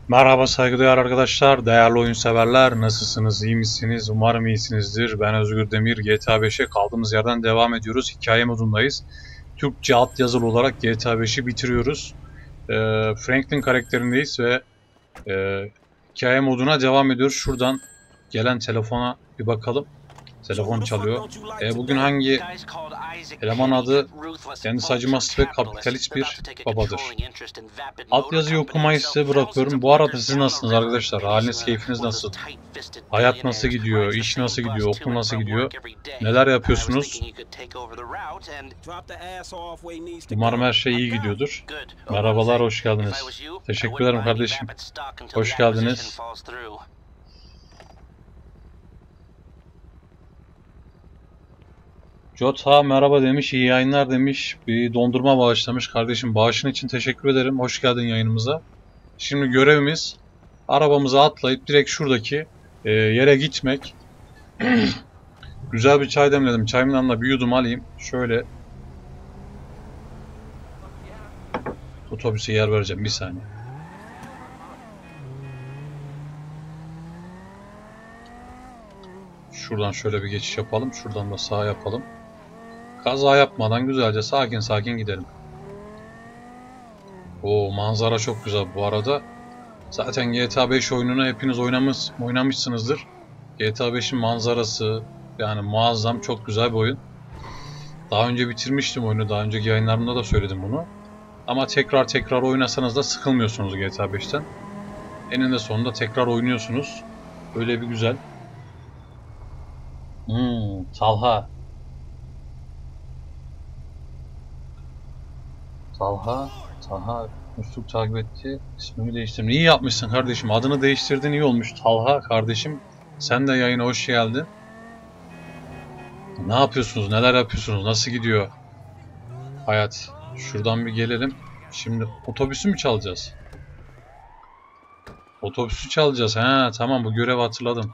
Merhaba saygıdeğer arkadaşlar, değerli oyun severler, nasılsınız, iyi misiniz? Umarım iyisinizdir. Ben Özgür Demir, GTA 5'e kaldığımız yerden devam ediyoruz. Hikaye modundayız. Türkçe altyazılı olarak GTA 5'i bitiriyoruz. Franklin karakterindeyiz ve hikaye moduna devam ediyoruz. Şuradan gelen telefona bir bakalım. Telefon çalıyor. Bugün hangi eleman adı? Kendisi acımasız ve kapitalist bir babadır. Altyazıyı okumayı size bırakıyorum. Bu arada siz nasılsınız arkadaşlar? Haliniz, keyfiniz nasıl? Hayat nasıl gidiyor? İş nasıl gidiyor? Okul nasıl gidiyor? Neler yapıyorsunuz? Umarım her şey iyi gidiyordur. Merhabalar, hoş geldiniz. Teşekkür ederim kardeşim. Hoş geldiniz. Jota merhaba demiş, iyi yayınlar demiş. Bir dondurma bağışlamış kardeşim. Bağışın için teşekkür ederim. Hoş geldin yayınımıza. Şimdi görevimiz arabamıza atlayıp direkt şuradaki yere gitmek. Güzel bir çay demledim. Çayımdan da bir yudum alayım. Şöyle otobüse yer vereceğim. Bir saniye. Şuradan şöyle bir geçiş yapalım. Şuradan da sağ yapalım. Kaza yapmadan güzelce sakin sakin gidelim. O manzara çok güzel bu arada. Zaten GTA 5 oyununu hepiniz oynamışsınızdır. GTA 5'in manzarası yani muazzam, çok güzel bir oyun. Daha önce bitirmiştim oyunu. Daha önceki yayınlarımda da söyledim bunu. Ama tekrar oynasanız da sıkılmıyorsunuz GTA 5'ten. Eninde sonunda tekrar oynuyorsunuz. Öyle bir güzel. Talha. Talha Musluk takip etti. İsmimi değiştirdim. İyi yapmışsın kardeşim. Adını değiştirdin, iyi olmuş. Talha kardeşim. Sen de yayına hoş geldin. Ne yapıyorsunuz? Neler yapıyorsunuz? Nasıl gidiyor hayat? Şuradan bir gelelim. Şimdi otobüsü mü çalacağız? Otobüsü çalacağız. He, tamam, bu görevi hatırladım.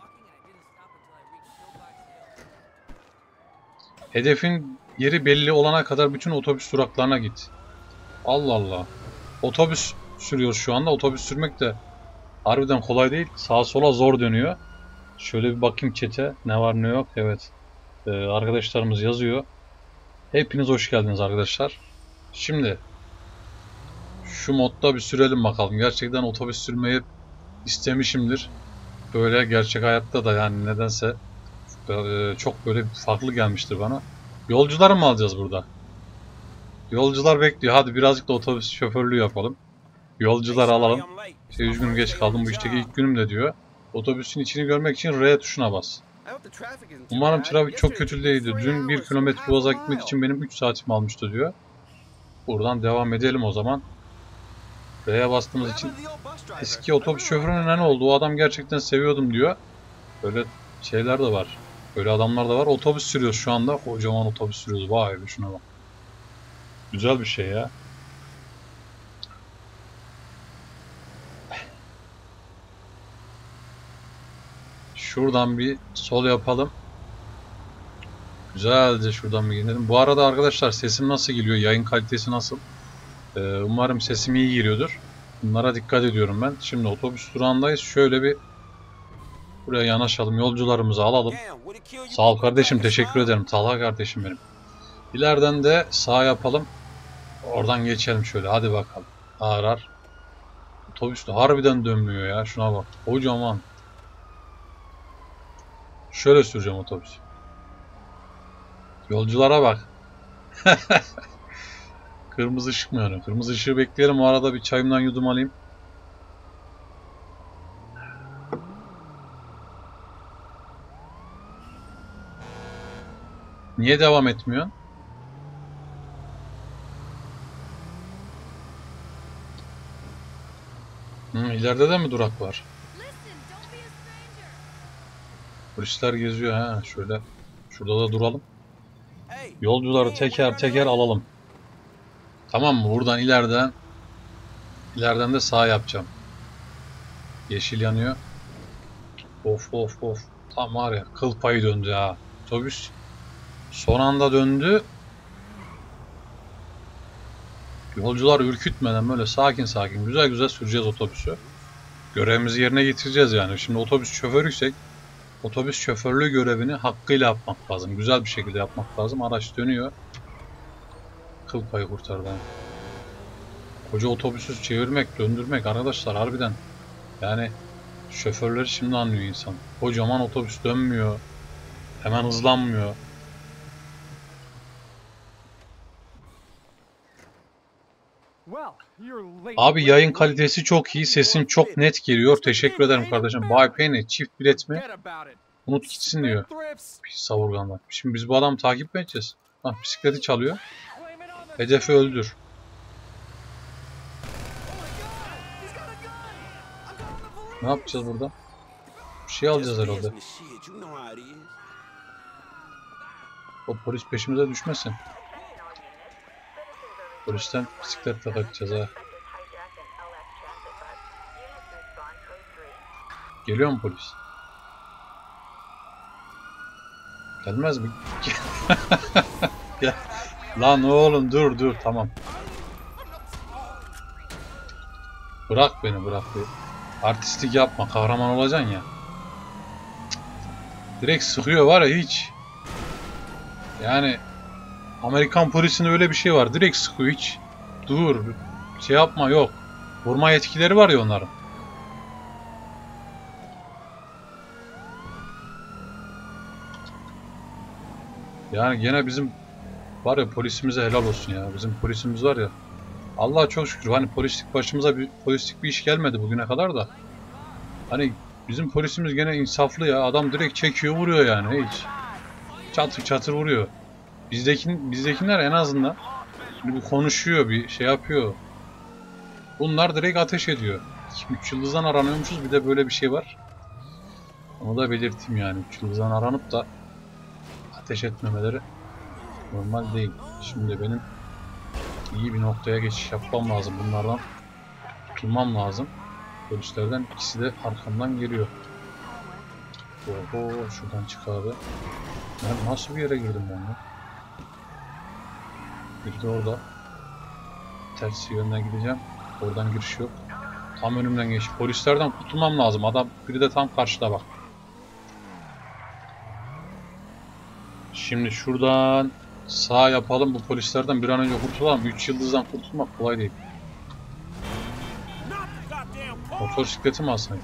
Hedefin yeri belli olana kadar bütün otobüs duraklarına git. Allah Allah. Otobüs sürüyoruz şu anda. Otobüs sürmek de harbiden kolay değil. Sağa sola zor dönüyor. Şöyle bir bakayım chat'e. Ne var ne yok. Evet. Arkadaşlarımız yazıyor. Hepiniz hoş geldiniz arkadaşlar. Şimdi şu modda bir sürelim bakalım. Gerçekten otobüs sürmeyi istemişimdir. Böyle gerçek hayatta da yani nedense çok böyle farklı gelmiştir bana. Yolcuları mı alacağız burada? Yolcular bekliyor. Hadi birazcık da otobüs şoförlüğü yapalım. Yolcuları alalım. Üzgünüm geç kaldım, bu işteki ilk günüm de diyor. Otobüsün içini görmek için R tuşuna bas. Umarım trafik çok kötü değildi. Dün 1 kilometre uzağa gitmek için benim 3 saatimi almıştı diyor. Buradan devam edelim o zaman. R'ye bastığımız için eski otobüs şoförüne ne oldu? O adam gerçekten seviyordum diyor. Böyle şeyler de var. Böyle adamlar da var. Otobüs sürüyoruz şu anda. Kocaman otobüs sürüyoruz. Vay be, şuna bak. Güzel bir şey ya. Şuradan bir sol yapalım. Güzelce şuradan bir gidelim. Bu arada arkadaşlar sesim nasıl geliyor? Yayın kalitesi nasıl? Umarım sesim iyi geliyordur. Bunlara dikkat ediyorum ben. Şimdi otobüs durağındayız. Şöyle bir buraya yanaşalım. Yolcularımızı alalım. Sağ ol kardeşim. Teşekkür ederim. Talha kardeşim benim. İleriden de sağ yapalım. Oradan geçelim şöyle. Hadi bakalım. Ağır. Otobüs de harbiden dönmüyor ya. Şuna bak. Kocaman. Şöyle süreceğim otobüs. Yolculara bak. Kırmızı ışık mı yanıyor? Kırmızı ışığı bekleyelim. O arada bir çayımdan yudum alayım. Niye devam etmiyor? İleride de mi durak var? Polisler geziyor ha. Şöyle. Şurada da duralım. Yolcuları teker teker alalım. Tamam mı? Buradan ileriden de sağ yapacağım. Yeşil yanıyor. Of. Tam var ya, kıl payı döndü ha. Otobüs son anda döndü. Yolcular ürkütmeden böyle sakin güzel süreceğiz otobüsü. Görevimizi yerine getireceğiz yani. Şimdi otobüs şoförüysek otobüs şoförlüğü görevini hakkıyla yapmak lazım. Güzel bir şekilde yapmak lazım. Araç dönüyor. Kıl payı kurtardı. Koca otobüsü çevirmek, döndürmek arkadaşlar harbiden. Yani şoförleri şimdi anlıyor insan. Kocaman otobüs dönmüyor. Hemen hızlanmıyor. Abi yayın kalitesi çok iyi. Sesin çok net geliyor. Teşekkür ederim kardeşim. Bay Penny çift bilet mi? Unut gitsin diyor. Pis savurganlar. Şimdi biz bu adamı takip mi edeceğiz? Hah, bisikleti çalıyor. Hedefi öldür. Ne yapacağız burada? Bir şey alacağız herhalde. O polis peşimize düşmesin. Polisten bisikletle kaçacağız ha. Geliyor mu polis? Gelmez mi? Gel. Lan oğlum dur tamam. Bırak beni bırak. Artistlik yapma, kahraman olacaksın ya. Direkt sıkıyor var ya hiç. Yani Amerikan polisinde öyle bir şey var. Direkt sıkıyor hiç. Dur. Şey yapma yok. Vurma yetkileri var ya onların. Yani gene bizim var ya polisimize helal olsun ya. Bizim polisimiz var ya. Allah'a çok şükür. Hani polislik başımıza polislik bir iş gelmedi bugüne kadar da. Hani bizim polisimiz gene insaflı ya. Adam direkt çekiyor vuruyor yani hiç. Çatır çatır vuruyor. Bizdekiler en azından şimdi bir konuşuyor, bir şey yapıyor. Bunlar direkt ateş ediyor. 3 yıldızdan aranıyormuşuz, bir de böyle bir şey var. Onu da belirteyim yani. 3 yıldızdan aranıp da ateş etmemeleri normal değil. Şimdi benim iyi bir noktaya geçiş yapmam lazım. Bunlardan kurtulmam lazım. Polislerden ikisi de arkamdan geliyor. Oho, şuradan çık abi. Ben nasıl bir yere girdim ben ya? Bir de orada. Tersi yönden gideceğim. Oradan giriş yok. Tam önümden geç. Polislerden kurtulmam lazım. Adam biri de tam karşıda bak. Şimdi şuradan sağ yapalım. Bu polislerden bir an önce kurtulalım. 3 yıldızdan kurtulmak kolay değil. Motosikleti mi alsaydık?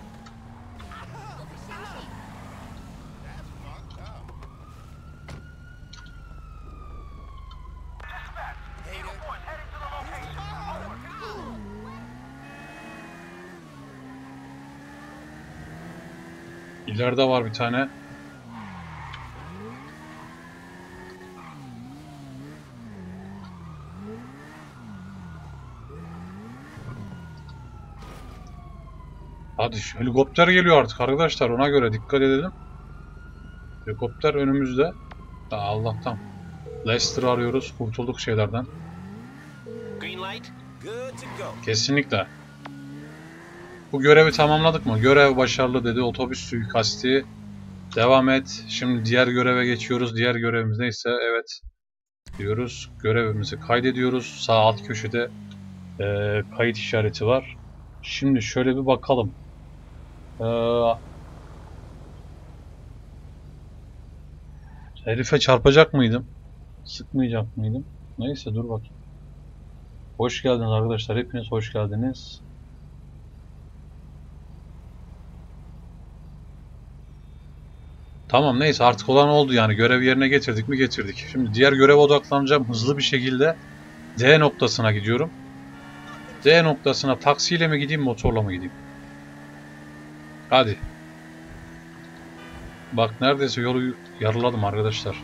İleride var bir tane. Hadi şu helikopter geliyor artık arkadaşlar. Ona göre dikkat edelim. Helikopter önümüzde. Ya Allah'tan. Leicester arıyoruz. Kurtulduk şeylerden. Kesinlikle. Bu görevi tamamladık mı? Görev başarılı dedi. Otobüs suikasti. Devam et. Şimdi diğer göreve geçiyoruz. Diğer görevimiz neyse evet diyoruz. Görevimizi kaydediyoruz. Sağ alt köşede kayıt işareti var. Şimdi şöyle bir bakalım. Herife çarpacak mıydım? Sıkmayacak mıydım? Neyse dur bakayım. Hoş geldiniz arkadaşlar. Hepiniz hoş geldiniz. Tamam neyse artık olan oldu yani. Görev yerine getirdik mi getirdik. Şimdi diğer göreve odaklanacağım. Hızlı bir şekilde D noktasına gidiyorum. D noktasına taksiyle mi gideyim motorla mı gideyim? Hadi. Bak neredeyse yolu yarıladım arkadaşlar.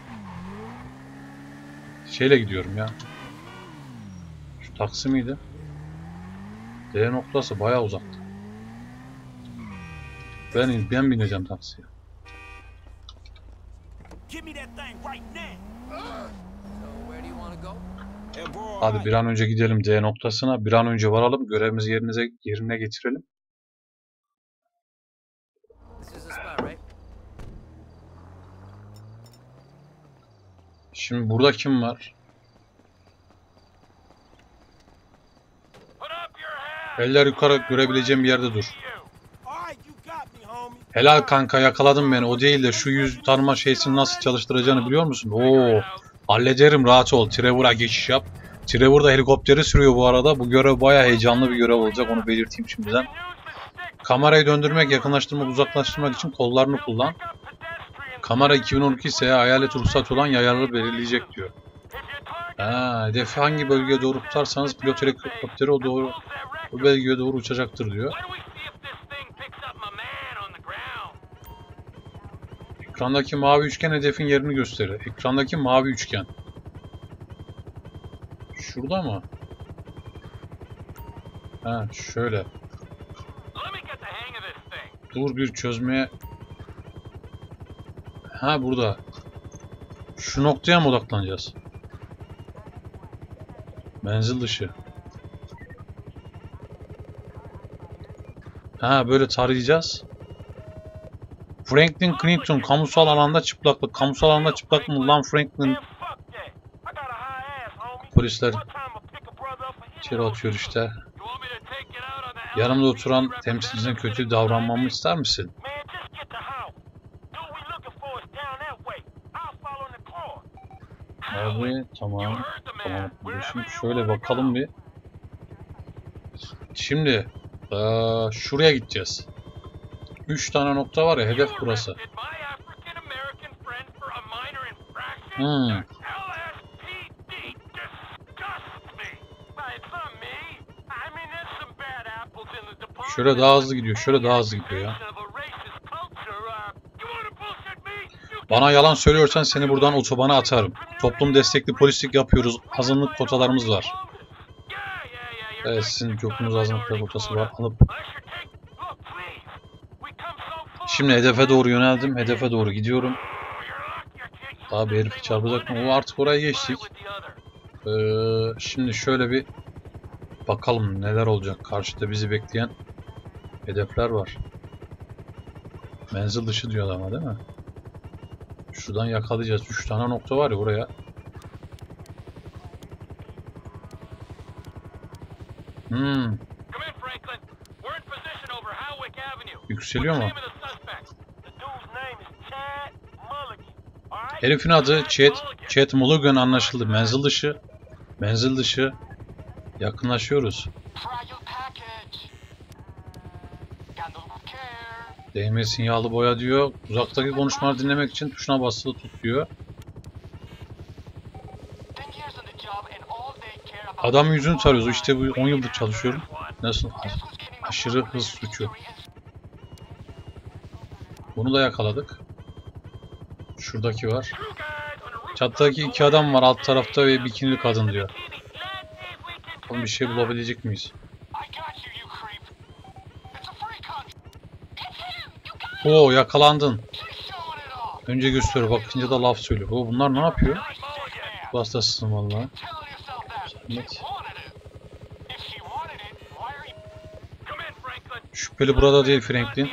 Şeyle gidiyorum ya. Şu taksi miydi? D noktası bayağı uzaktı. Ben bineceğim taksiye. Hadi bir an önce gidelim D noktasına. Bir an önce varalım. Görevimizi yerine getirelim. Şimdi burada kim var? Eller yukarı, görebileceğim bir yerde dur. Helal kanka, yakaladın beni. O değil de şu yüz tanıma şeysini nasıl çalıştıracağını biliyor musun? Oo, hallederim, rahat ol. Trevor'a geçiş yap. Trevor da helikopteri sürüyor bu arada. Bu görev bayağı heyecanlı bir görev olacak. Onu belirteyim şimdiden. Kamerayı döndürmek, yakınlaştırmak, uzaklaştırmak için kollarını kullan. Kamera 2012 ise hayalet ruhsat olan yayarları belirleyecek diyor. Hedefi hangi bölgeye doğru tutarsanız pilot helikopteri o bölgeye doğru uçacaktır diyor. Ekrandaki mavi üçgen hedefin yerini gösterir. Ekrandaki mavi üçgen. Şurada mı? Ha, şöyle. Dur bir çözmeye. Ha, burada. Şu noktaya mı odaklanacağız? Menzil dışı. Ha, böyle tarayacağız. Franklin Clinton kamusal alanda çıplaklık. Kamusal alanda çıplak mı lan Franklin? Polisler içeri atıyor işte. Yanımda oturan temsilcine kötü davranmamı ister misin? Abi tamam. Tamam. Şimdi şöyle bakalım bir. Şimdi şuraya gideceğiz. 3 tane nokta var ya, hedef burası. Şöyle daha hızlı gidiyor. Şöyle daha hızlı gidiyor ya. Bana yalan söylüyorsan seni buradan otobana atarım. Toplum destekli polislik yapıyoruz. Azınlık kotalarımız var. Evet, sizin çokunuz azınlık kotası var. Alıp. Şimdi hedefe doğru yöneldim. Hedefe doğru gidiyorum. Daha bir herifi çarpacak mı? O artık oraya geçtik. Şimdi şöyle bir bakalım neler olacak. Karşıda bizi bekleyen hedefler var. Menzil dışı diyor ama, değil mi? Şuradan yakalayacağız. 3 tane nokta var ya oraya. Yükseliyor mu? Herifin adı Chad Mulligan, anlaşıldı. Menzil dışı. Menzil dışı. Yakınlaşıyoruz. Değmesin yağlı boya diyor. Uzaktaki konuşmaları dinlemek için tuşuna basılı tut diyor. Adam yüzünü tarıyoruz. İşte bu 10 yıldır çalışıyorum. Nasıl? Aşırı hız suçu. Bunu da yakaladık. Şuradaki var. Çattaki 2 adam var alt tarafta ve bikinili kadın diyor. Bakalım bir şey bulabilecek miyiz? Oo, yakalandın. Önce gösteriyor, bakınca da laf söylüyor. Oo, bunlar ne yapıyor? Hastasın vallahi. Evet. Şüpheli burada değil Franklin.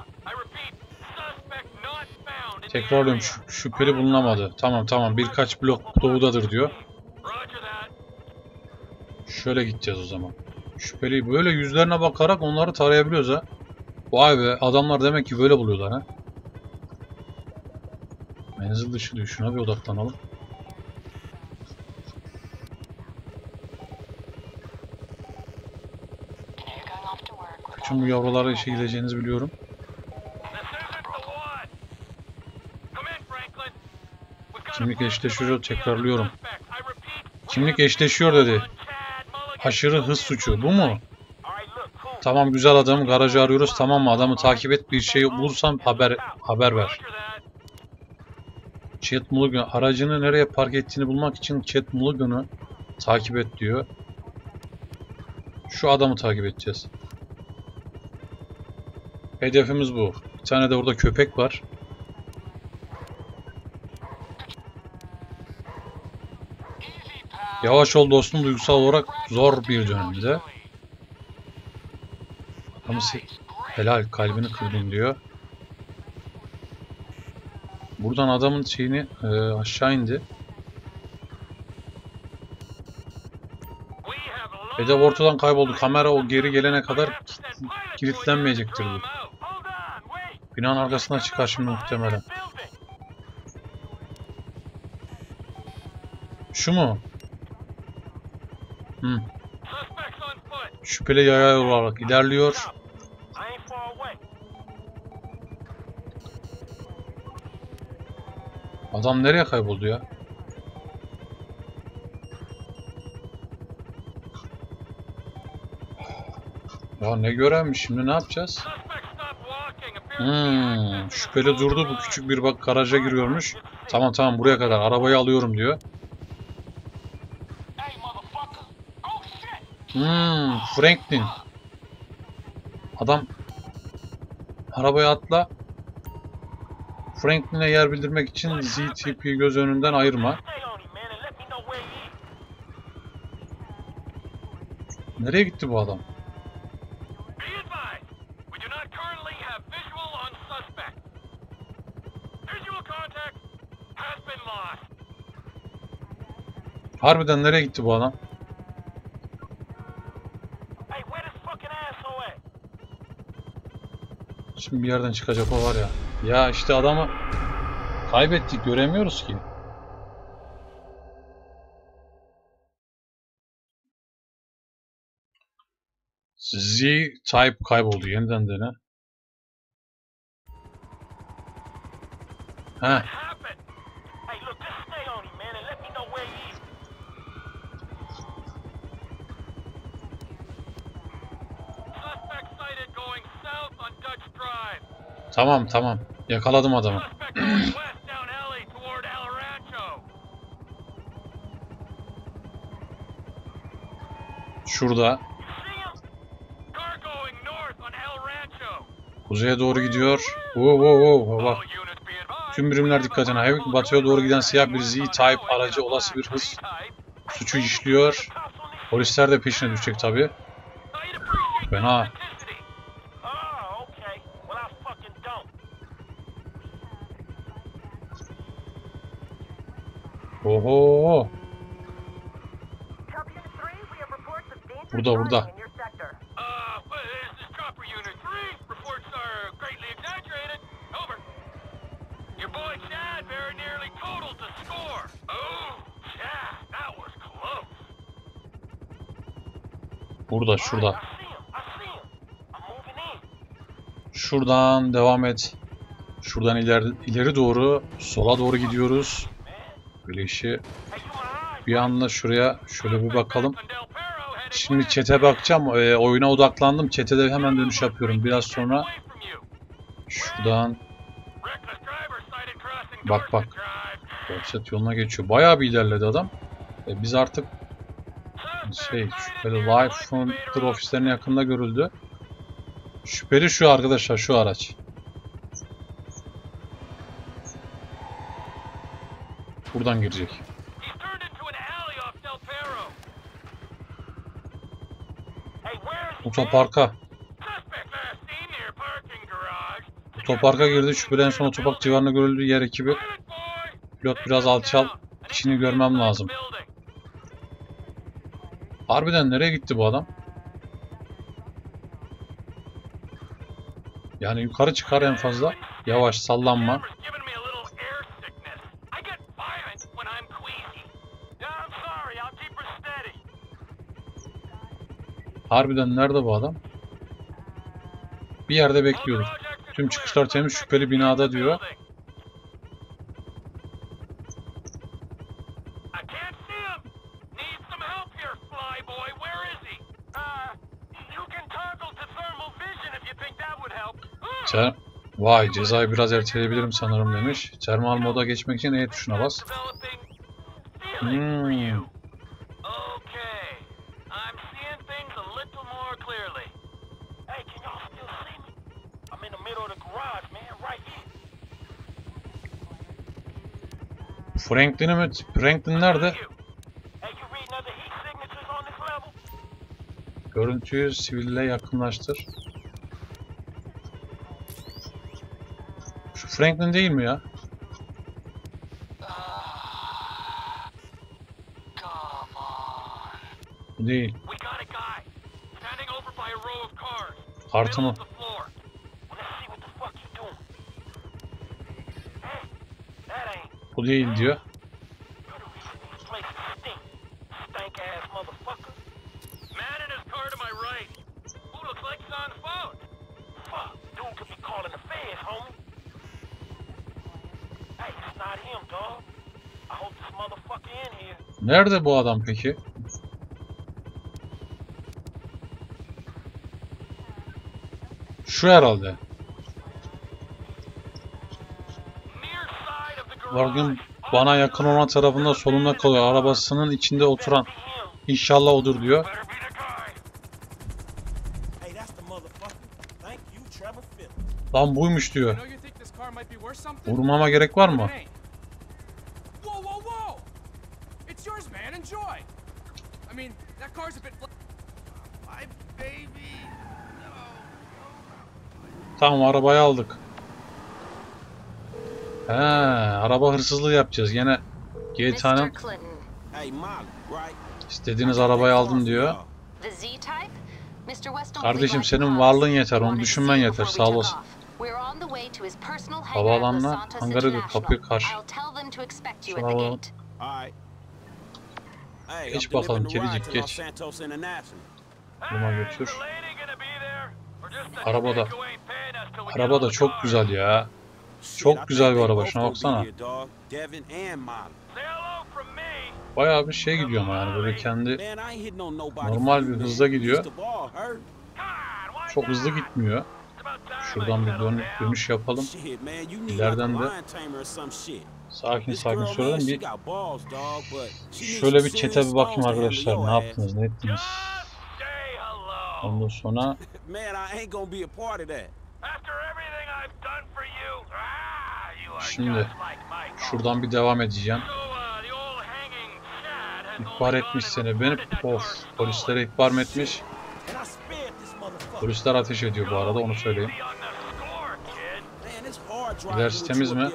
Tekrarlıyorum, şüpheli bulunamadı. Tamam, birkaç blok doğudadır diyor. Şöyle gideceğiz o zaman. Şüpheli böyle yüzlerine bakarak onları tarayabiliyoruz ha. Vay be, adamlar demek ki böyle buluyorlar ha. Menzil dışı diyor. Şuna bir odaklanalım. Bütün bu yavrulara işe gideceğinizi biliyorum. Kimlik eşleşiyor, tekrarlıyorum. Kimlik eşleşiyor dedi. Aşırı hız suçu. Bu mu? Tamam güzel adam, garajı arıyoruz, tamam mı? Adamı takip et, bir şey bulursan haber ver. Chad Mulligan aracını nereye park ettiğini bulmak için Chad Mulligan'ı takip et diyor. Şu adamı takip edeceğiz. Hedefimiz bu. Bir tane de orada köpek var. Yavaş ol dostum, duygusal olarak zor bir dönemde. Ama helal, kalbini kırdım diyor. Buradan adamın şeyini aşağı indi. Hedef ortadan kayboldu. Kamera o geri gelene kadar kilitlenmeyecektir bu. Binanın arkasına çıkar şimdi muhtemelen. Şu mu? Şüpheli yaya olarak ilerliyor. Adam nereye kayboldu ya? Ya ne görenmiş şimdi, ne yapacağız? Şüpheli durdu, bu küçük bir bak garaja giriyormuş. Tamam buraya kadar arabayı alıyorum diyor. Franklin. Adam arabaya atla. Franklin'e yer bildirmek için ZTP'yi göz önünden ayırma. Nereye gitti bu adam? Harbiden nereye gitti bu adam? Şimdi bir yerden çıkacak o var ya. Ya işte adamı kaybettik, göremiyoruz ki. Z-Type kayboldu, yeniden dene. Heh. Tamam. Yakaladım adamı. Şurada. Kuzeye doğru gidiyor. Bak. Tüm birimler dikkatine. Hayvan batıya doğru giden siyah bir Z-Type aracı olası bir hız suçu işliyor. Polisler de peşine düşecek tabi. Fena. Oho. Burada. Burada, şurada. Şuradan devam et. Şuradan ileri doğru, sola doğru gidiyoruz. Böyle işi. Bir anda şuraya şöyle bir bakalım. Şimdi chat'e bakacağım. Oyuna odaklandım. Chat'e de hemen dönüş yapıyorum. Biraz sonra şuradan bak. Chat yoluna geçiyor. Bayağı bir ilerledi adam. Biz artık şüpheli live frontier ofislerinin yakında görüldü. Şüpheli şu arkadaşlar, şu araç. Buradan girecek. Otoparka girdi. Şüpheli en son otopark civarında görüldüğü yer ekibi. Pilot biraz alçal. İçini görmem lazım. Harbiden nereye gitti bu adam? Yani yukarı çıkar en fazla. Yavaş, sallanma. Harbiden nerede bu adam? Bir yerde bekliyorduk. Tüm çıkışlar temiz, şüpheli binada diyor. Vay, cezayı biraz erteleyebilirim sanırım demiş. Termal moda geçmek için E tuşuna bas. Franklin nerede? Görüntüyü siville yakınlaştır. Şu Franklin değil mi ya? Bu Değil. Kartımı. Bu değil diyor. Nerede bu adam peki? Şu herhalde. Bugün bana yakın olan tarafında solunda kalıyor. Arabasının içinde oturan. İnşallah odur diyor. Lan buymuş diyor. Vurmama gerek var mı? Tamam, arabayı aldık. He, araba hırsızlığı yapacağız. Yine GTA'nın istediğiniz arabayı aldım diyor. Kardeşim senin varlığın yeter, onu düşünmen yeter. Sağ olasın. Havaalanına hangara diyor, kapıyı karşı. Şuna geç bakalım kedicik, geç. Buna götür. Araba da çok güzel ya. Çok güzel bir araba, şuna baksana. Bayağı bir şey gidiyor ama yani böyle kendi normal bir hızda gidiyor. Çok hızlı gitmiyor. Şuradan bir dönüş yapalım. İleriden de sakin sakin soralım. Şöyle bir chat'e bir bakayım arkadaşlar. Ne yaptınız, ne ettiniz? Ondan sonra şimdi şuradan bir devam edeceğim. İhbar etmiş seni. Beni polislere ihbar mı etmiş? Polisler ateş ediyor bu arada, onu söyleyeyim. İlerisi temiz mi?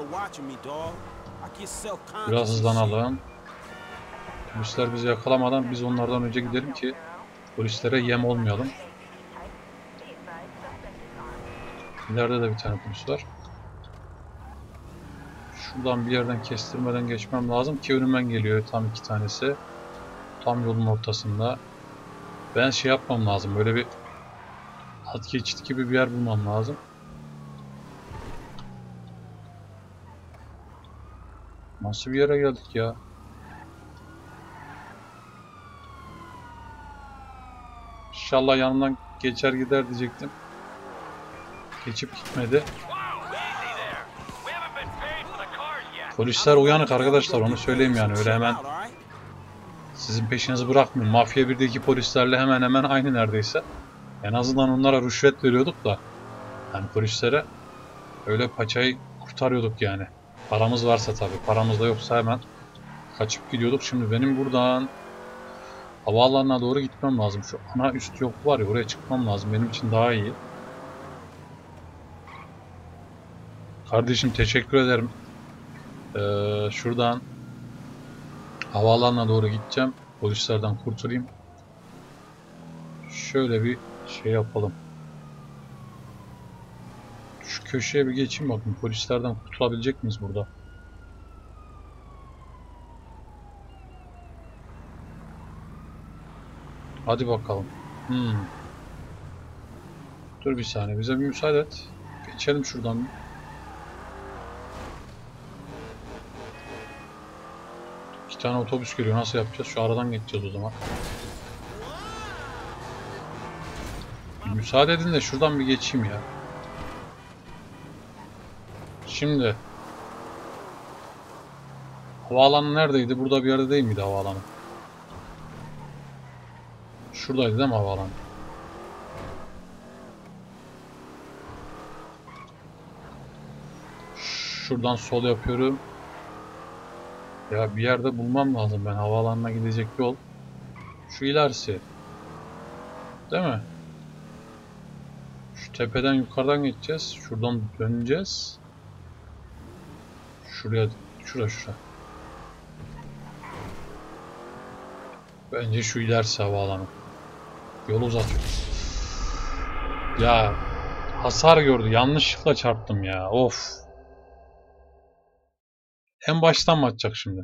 Biraz hızlanalım. Polisler bizi yakalamadan biz onlardan önce gidelim ki polislere yem olmayalım. İleride de bir tane polis var. Şuradan bir yerden kestirmeden geçmem lazım ki önümden geliyor tam iki tanesi. Tam yolun ortasında. Ben şey yapmam lazım. Böyle bir at geçit gibi bir yer bulmam lazım. Nasıl bir yere geldik ya? İnşallah yanından geçer gider diyecektim. Geçip gitmedi. Polisler uyanık arkadaşlar, onu söyleyeyim yani, öyle hemen sizin peşinizi bırakmıyor. Mafya 1'deki polislerle hemen hemen aynı neredeyse. En azından onlara rüşvet veriyorduk da yani polislere öyle paçayı kurtarıyorduk yani. Paramız varsa tabii. Paramız da yoksa hemen kaçıp gidiyorduk. Şimdi benim buradan havaalanına doğru gitmem lazım. Şu ana üst yol var ya, oraya çıkmam lazım. Benim için daha iyi. Kardeşim teşekkür ederim. Şuradan havaalanına doğru gideceğim. Polislerden kurtulayım. Şöyle bir şey yapalım. Şu köşeye bir geçeyim bakın. Polislerden kurtulabilecek miyiz burada? Hadi bakalım. Dur bir saniye. Bize bir müsaade et. Geçelim şuradan. İki tane otobüs geliyor. Nasıl yapacağız? Şu aradan geçeceğiz o zaman. Müsaade edin de şuradan bir geçeyim ya. Şimdi havaalanı neredeydi? Burada bir yerde değil miydi havaalanı? Şuradaydı değil mi havaalanı? Şuradan sol yapıyorum. Ya bir yerde bulmam lazım ben havaalanına gidecek yol. Şu ilerisi. Değil mi? Şu tepeden yukarıdan geçeceğiz. Şuradan döneceğiz. Şuraya, şura. Bence şu ilerisi havaalanı. Yol uzatıyor. Ya hasar gördü. Yanlışlıkla çarptım ya. Of. En baştan mı atacak şimdi?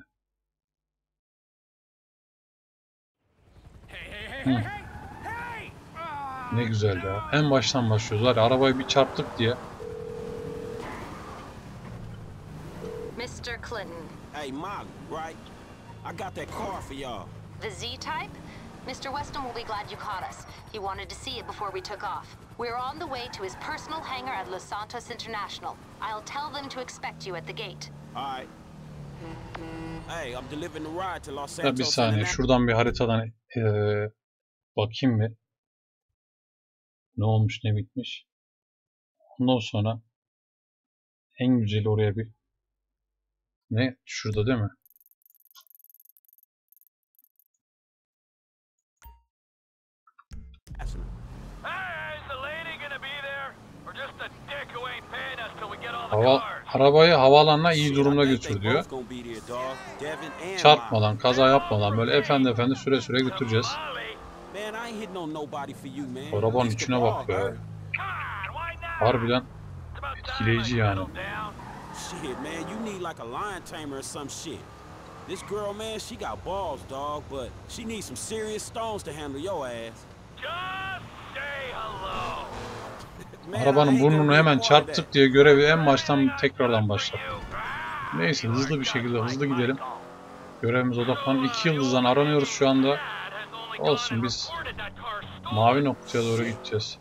Hı. Ne güzel ya. En baştan başlıyoruz. Var ya, arabayı bir çarptık diye. Mr. Clinton. Hey, Molly, right? I got that car for y'all. The Z-Type? Mr. Weston will be glad you caught us. He wanted to see it before we took off. We're on the way to his personal hangar at Los Santos International. I'll tell them to expect you at the gate. All right. Hey, I'm delivering the ride to Los Ya bir Santos saniye. International. Şuradan bir haritadan bakayım mı? Ne olmuş ne bitmiş. Ondan sonra en güzeli oraya bir... Ne? Şurada değil mi? Arabayı havaalanına iyi durumda götür diyor. Çarpmadan, kaza yapmadan böyle efendi süre süre götüreceğiz. Arabanın içine bak be. Harbiden etkileyici yani. Shit, man, you need like a lion tamer or some shit. This girl, man, she got balls, dog, but she needs some serious stones to handle your ass. Just say hello. Arabanın burnunu hemen çarptık diye görevi en baştan tekrardan başlattık. Neyse hızlı bir şekilde hızlı gidelim. Görevimize odaklanıp 2 yıldızdan aranıyoruz şu anda. Olsun biz mavi noktaya doğru gideceğiz.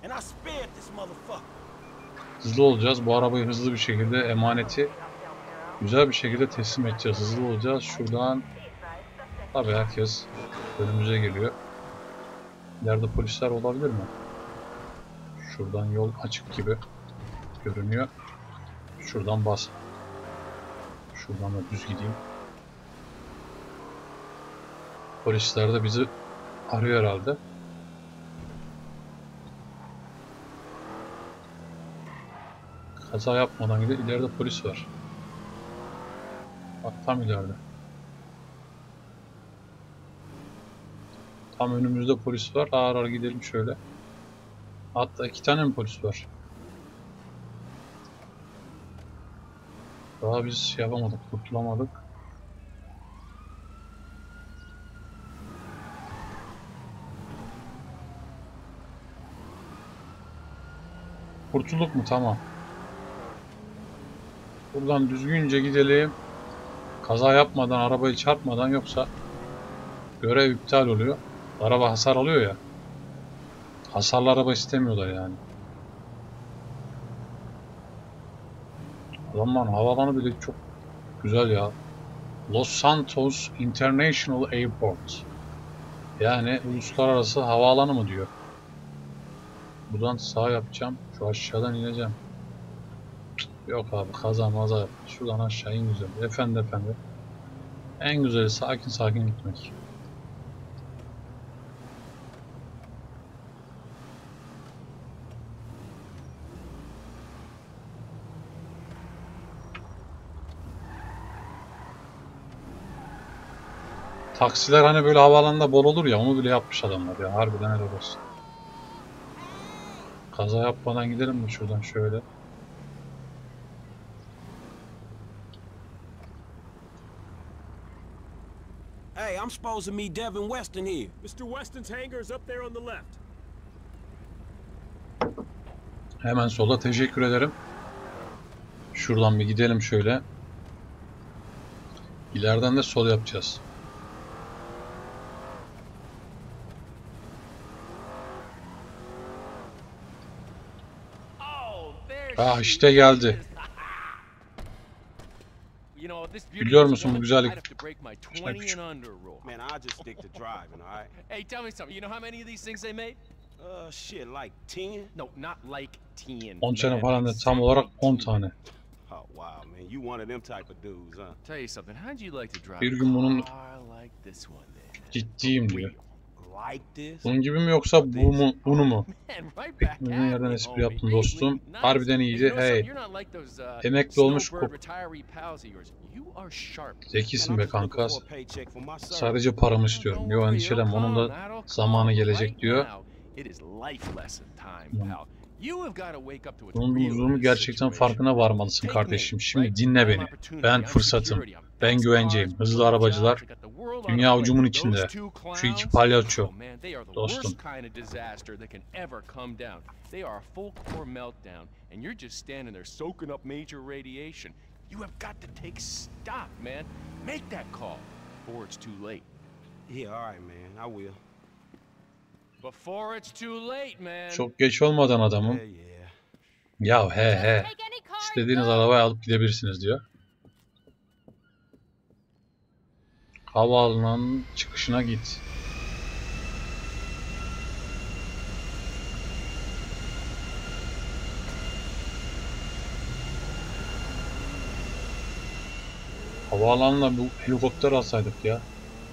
Hızlı olacağız. Bu arabayı hızlı bir şekilde emaneti güzel bir şekilde teslim edeceğiz. Hızlı olacağız. Şuradan tabii herkes önümüze geliyor. İleride polisler olabilir mi? Şuradan yol açık gibi görünüyor. Şuradan bas. Şuradan da düz gideyim. Polisler de bizi arıyor herhalde. Kaza yapmadan gidelim. İleride polis var. Bak tam ileride. Tam önümüzde polis var. Ağır ağır gidelim şöyle. Hatta 2 tane mi polis var? Daha biz şey yapamadık, kurtulamadık. Kurtulduk mu? Tamam. Buradan düzgünce gidelim. Kaza yapmadan, arabayı çarpmadan, yoksa görev iptal oluyor. Araba hasar alıyor ya. Hasarlı araba istemiyorlar yani. Adamlar havaalanı bile çok güzel ya. Los Santos International Airport. Yani uluslararası havaalanı mı diyor. Buradan sağ yapacağım. Şu aşağıdan ineceğim. Yok abi, kaza maza yap. Şuradan aşağı in güzel. Efendi. En güzeli sakin sakin gitmek. Taksiler hani böyle havaalanında bol olur ya, onu bile yapmış adamlar ya. Harbiden helal olsun. Kaza yapmadan gidelim mi şuradan şöyle? Hey, I'm supposed to meet Devin Weston here. Mr. Weston's hangar is up there on the left. Hemen solda, teşekkür ederim. Şuradan bir gidelim şöyle. İleriden de sol yapacağız. Ah işte geldi. Biliyor musun bu güzellik? Man, I just stick to driving, all right? Hey, tell me something. You know how many of these things they made? Shit, like 10? No, not like 10. 10 tane falan da, tam olarak 10 tane. Oh, wow, man. You one of them type of dudes, huh? Tell you something. How'd you like to drive Bir gün bunun a car like this one then? ciddiyim diyor. like this. Bunun gibi mi yoksa bu mu, bunu mu? Man, right back Beklediğin at yerden me, espri homie. yaptın Hey, dostum. nice. Harbiden Hey, iyiydi. you know Hey. something? You're not like those, Emekli olmuş snowbird retiree pals of yours. You are sharp. zekisin Man, be I'm just looking kankas. for a paycheck for my service. Sadece paramı istiyorum. Yo endişelenme, onun da zamanı gelecek diyor. It is life lesson time, pal. You have got to wake up to what's Bunun real in uzunluğu this gerçekten situation. farkına varmalısın kardeşim. Şimdi dinle beni. Ben fırsatım. Ben güvenceyim. Hızlı arabacılar. Dünya ucumun içinde. Şu iki palyaço. Dostum. They are a full core meltdown, and you're just standing there soaking up major radiation. You have got to take stock, man. Make that call before it's too late. Yeah, all right, man. I will. Before it's too late, man. Çok geç olmadan adamım. Yeah, yeah. Ya he he. Take any car and İstediğiniz go. arabayı alıp gidebilirsiniz diyor. Havaalanının çıkışına git. Havaalanına bu helikopter alsaydık ya.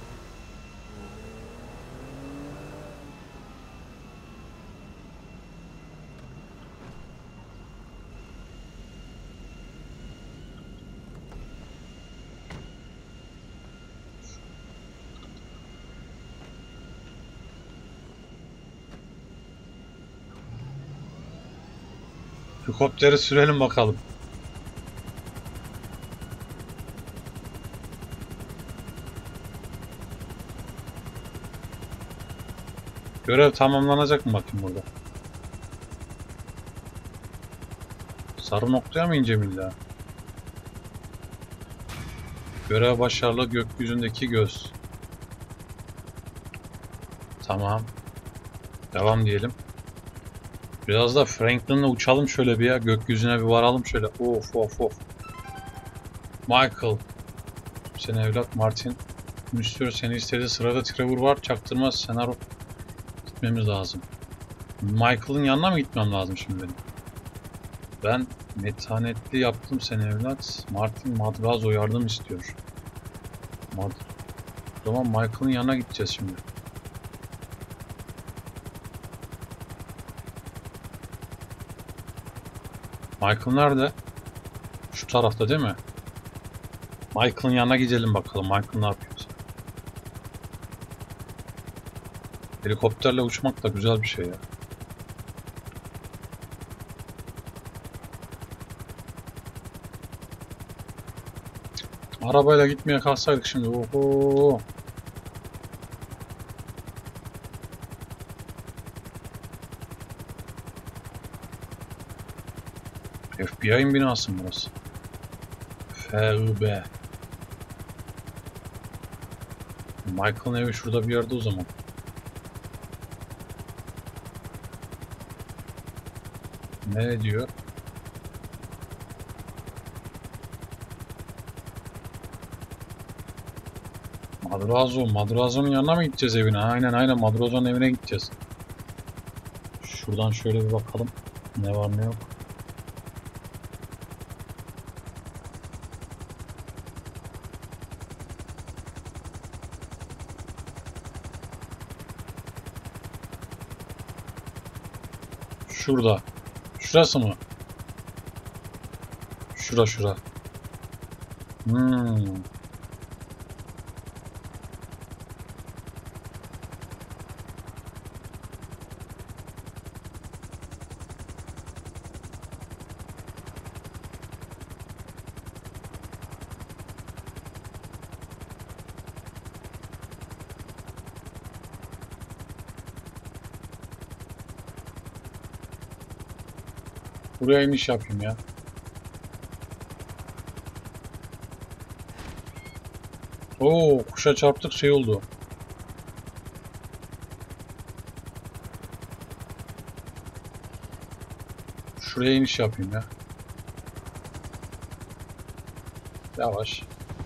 Helikopteri sürelim bakalım. Görev tamamlanacak mı bakayım burada? Sarı noktaya mı ineceğim illa? Görev başarılı, gökyüzündeki göz. Tamam. Devam diyelim. Biraz da Franklin'le uçalım şöyle bir ya. Gökyüzüne bir varalım şöyle. Of of of. Michael. Sen evlat Martin. Müstür seni istedi. Sırada Trevor var. Çaktırmaz. Senaryo. Gitmemiz lazım. Michael'ın yanına mı gitmem lazım şimdi benim? Ben metanetli yaptım seni evlat. Martin Madrazo yardım istiyor. O zaman Michael'ın yanına gideceğiz şimdi. Michael nerede? Şu tarafta değil mi? Michael'ın yanına gidelim bakalım. Michael ne yapıyor? Helikopterle uçmak da güzel bir şey ya. Arabayla gitmeye kalksaydık şimdi. Oho. FBI'nin binası mı burası? FIB. Michael'ın evi şurada bir yerde o zaman. Ne diyor? Madrazo'nun yanına mı gideceğiz evine? Aynen Madrazo'nun evine gideceğiz. Şuradan şöyle bir bakalım. Ne var ne yok. Şurada. Şurası mı? Şura. Buraya iniş yapayım ya. Oo, kuşa çarptık şey oldu. Şuraya iniş yapayım ya. Yavaş.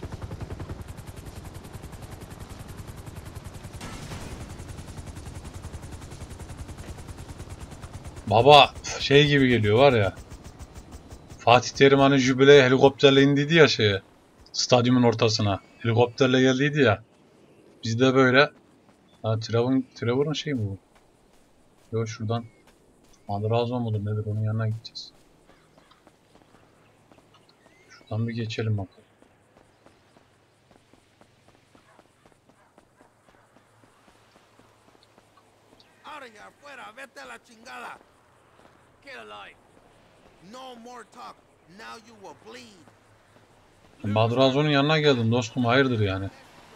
Baba şey gibi geliyor var ya. Fatih Terim hani jübileye helikopterle indiydi ya şeye. Stadyumun ortasına. Helikopterle geldiydi ya. Biz de böyle Ha, Trevor'ın şeyi mi bu? Yok, şuradan Madrazo mudur nedir, onun yanına gideceğiz. Şuradan bir geçelim bakalım. Ahora ya afuera, vete a la chingada. Get alive. No more talk. Now you will bleed. Madrazo'nun yanına geldim dostum, hayırdır yani.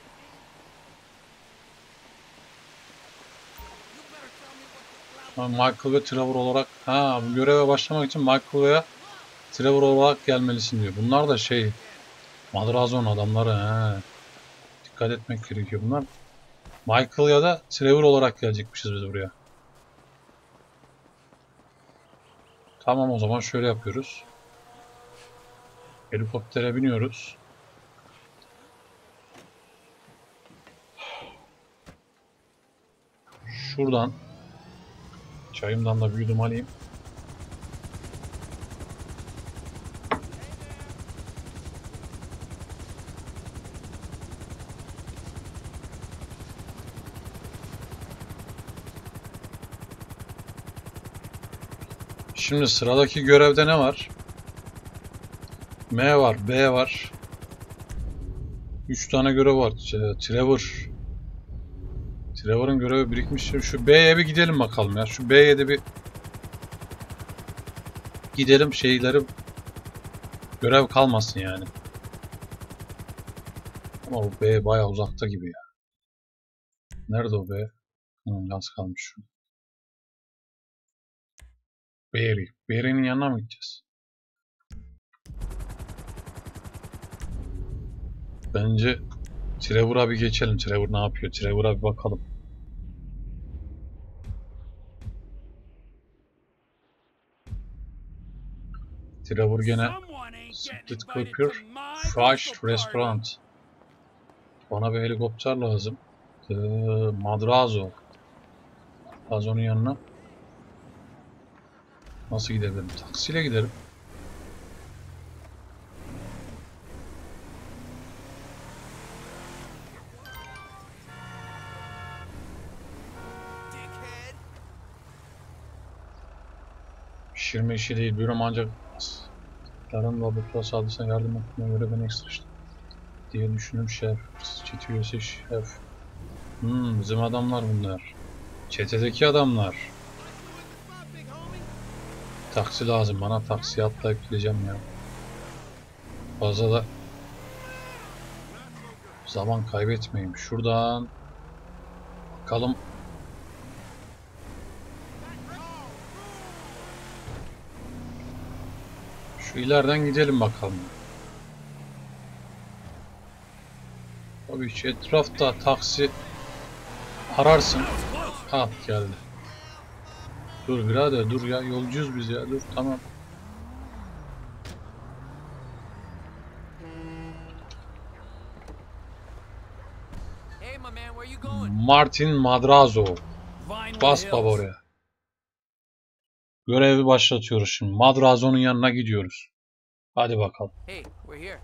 Michael ve Trevor olarak, bu göreve başlamak için Michael veya Trevor olarak gelmelisin diyor. Bunlar da şey, Madrazo'nun adamları. Dikkat etmek gerekiyor bunlar. Michael ya da Trevor olarak gelecekmişiz biz buraya. Tamam, o zaman şöyle yapıyoruz. Helikoptere biniyoruz. Şuradan çayımdan da bir yudum alayım. Şimdi sıradaki görevde ne var? M var, B var. 3 tane görev var. Trevor'ın görevi birikmiş. Şu B'ye bir gidelim bakalım ya. Şu B'ye de bir gidelim, şeyleri görev kalmasın yani. Ama bu B bayağı uzakta gibi ya. Nerede o B? Yalnız kalmış şu. Barry'nin yanına mı gideceğiz? Bence Trevor'a bir geçelim. Trevor ne yapıyor? Trevor'a bir bakalım. Trevor gene Split Cooper Fresh Restaurant. Bana bir helikopter lazım. Madrazo. Madrazo'nun yanına. Nasıl gidebilirim? Taksiyle giderim. Pişirme işi değil, bürom ancak yarın laboratuvar sağladıysan yardım etmeye göre ben ekstra işte diye düşündüm şef. Çete üyesi şef. Bizim adamlar bunlar. Çetedeki adamlar. Taksi lazım bana, taksiye atlayıp gideceğim ya. Fazla da zaman kaybetmeyeyim. Şuradan bakalım. Şu ileriden gidelim bakalım. Tabii ki etrafta taksi ararsın. Geldi. Dur birader, dur ya, yolcuyuz biz ya, dur, tamam. Martin Madrazo. Bas baba oraya. Görevi başlatıyoruz şimdi. Madrazo'nun yanına gidiyoruz. Hadi bakalım. Hey, we're here.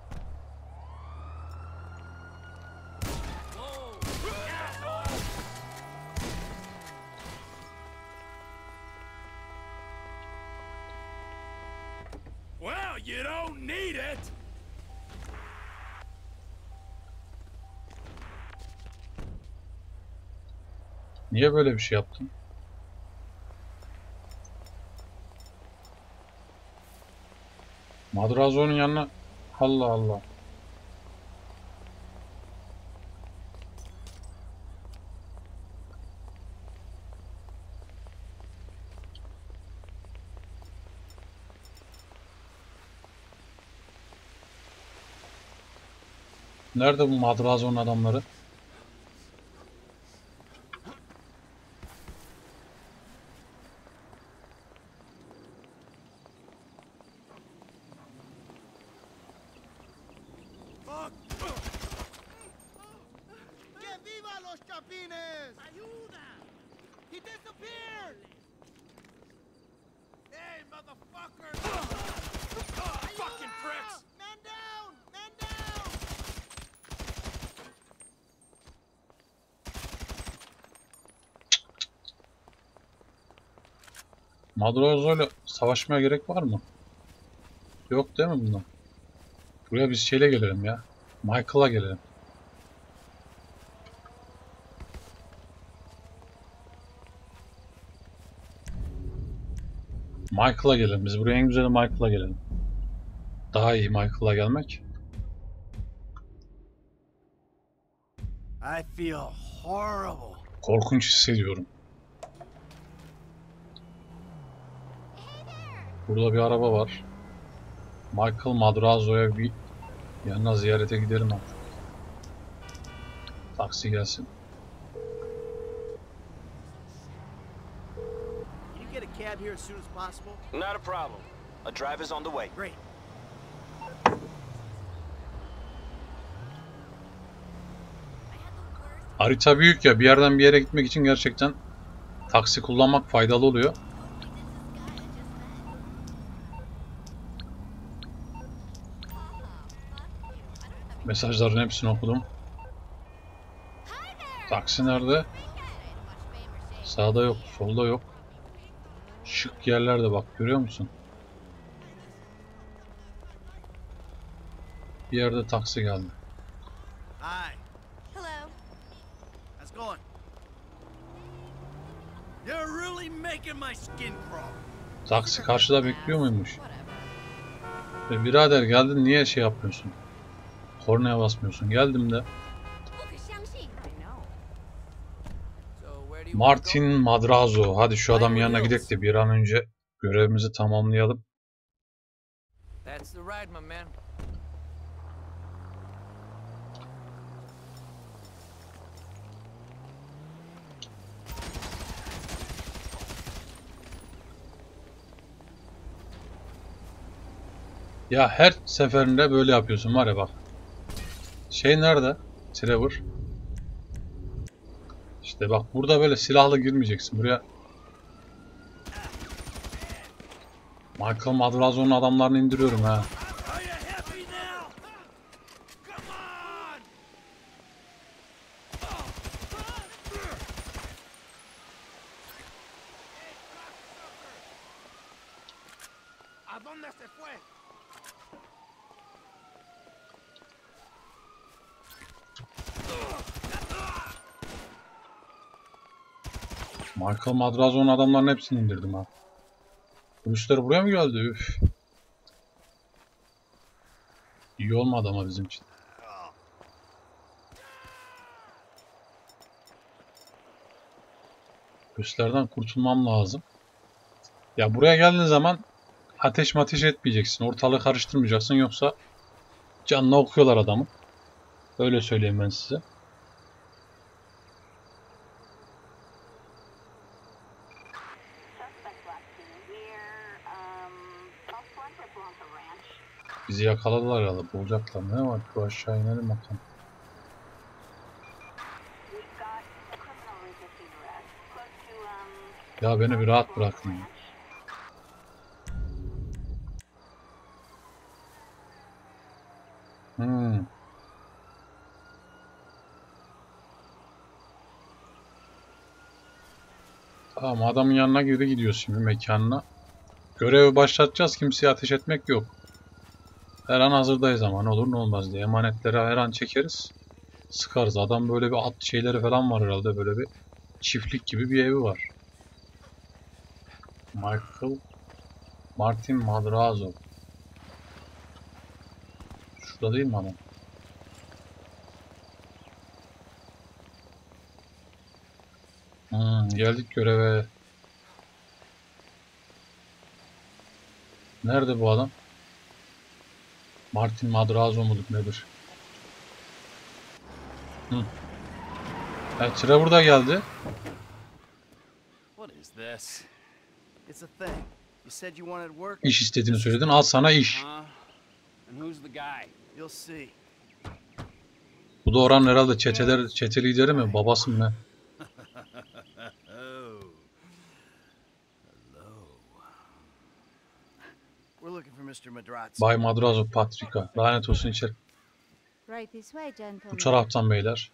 Well, you don't need it. Niye böyle bir şey yaptın? Madrazo'nun yanına... Allah Allah. Nerede bu Madrazo'nun adamları? He disappeared! Hey, motherfucker! Fucking pricks! Man down! Man down! Madrazo'yla savaşmaya gerek var mı? Yok değil mi bundan? Buraya biz şeyle gelelim ya. Michael'a gelelim. Michael'a gelelim. Biz buraya en güzeli Michael'a gelelim. Daha iyi Michael'a gelmek. I feel horrible. Korkunç hissediyorum. Burada bir araba var. Michael Madrazo'ya bir yanına ziyarete gidelim artık. Taksi gelsin. Can you get a cab here as soon as possible? Not a problem. A driver's on the way. Great. Harita büyük ya, bir yerden bir yere gitmek için gerçekten taksi kullanmak faydalı oluyor. Mesajların hepsini okudum. Taksi nerede? Sağda yok, solda yok. Şık yerlerde bak, görüyor musun? Bir yerde taksi geldi. Hi. Hello. How's it going? You're really making my skin crawl. Taksi karşıda bekliyor muymuş? Birader geldin, niye şey yapmıyorsun? Kornaya basmıyorsun. Geldim de. Martin Madrazo. Hadi şu adam yanına gidelim de bir an önce görevimizi tamamlayalım. That's the ride, my man. Ya her seferinde böyle yapıyorsun var ya bak. Şey nerede? Trevor. İşte bak burada böyle silahla girmeyeceksin buraya. Michael Madrazo'nun adamlarını indiriyorum ha. Are you happy now? Come on! ¿A dónde se fue? Michael Madrazo'nun adamlarının hepsini indirdim ha. Polisler buraya mı geldi? Üf. İyi olmadı ama bizim için. Polislerden kurtulmam lazım. Ya buraya geldiğin zaman ateş etmeyeceksin. Ortalığı karıştırmayacaksın, yoksa canına okuyorlar adamı. Öyle söyleyeyim ben size. Bizi yakaladılar herhalde. Bulacaklar. Ne var? Şu aşağı inelim bakalım. Ya beni bir rahat bırakın ya. Tamam, adamın yanına geri gidiyoruz şimdi, mekanına. Görevi başlatacağız. Kimseye ateş etmek yok. Her an hazırdayız ama ne olur ne olmaz diye. Emanetleri her an çekeriz. Sıkarız. Adam böyle bir at şeyleri falan var herhalde. Böyle bir çiftlik gibi bir evi var. Martin Madrazo. Şurada değil mi adam? Geldik göreve. Nerede bu adam? Martin Madrazo mudur nedir? Evet, Trevor da geldi. What is this? It's a thing. You said you wanted work. İş istediğini söyledin. Al sana iş. And who's the guy? You'll see. Bu da oranın herhalde çete lideri mi? Babası mı ne? We're looking for Mr. Madrazo. Bay Madrazo, Patrika. Lanet olsun içeri. Right this way, gentlemen. Bu taraftan beyler.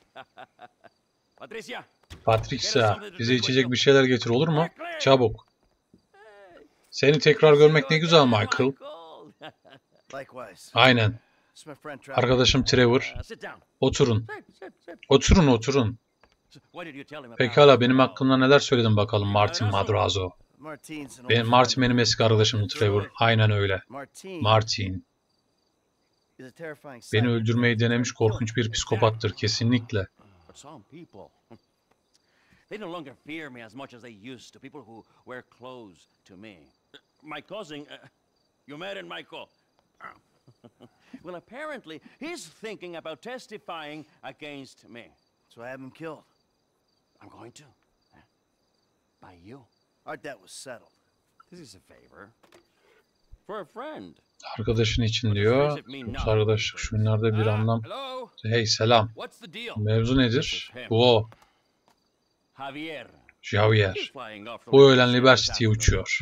Patricia! Patricia, bize içecek bir şeyler getir olur mu? Çabuk. Seni tekrar görmek ne güzel Michael. Likewise. Aynen. It's my friend Trevor. Arkadaşım Trevor. Sit down. Oturun. Sit. Oturun oturun. What did you tell him about? Pekala benim hakkımda neler söyledin bakalım Martin Madrazo. Martin's an old Martin friend. benim eski arkadaşım Trevor. Aynen öyle. Martin. is a terrifying Beni sight. öldürmeyi denemiş korkunç bir psikopattır kesinlikle. But some people, they no longer fear me as much as they used to. People who wear clothes to me. My cousin, you met in Michael. Well, apparently he's thinking about testifying against me. So I have him killed. I'm going to. By you. Our debt was settled. This is a favor. For a friend. Arkadaşın için diyor. Yoksa arkadaşlık şu günlerde bir anlam. Hello? Hey selam. What's the deal? Mevzu nedir? Bu o. Javier. Javier. Flying off Bu öğlen Liberty'ye uçuyor.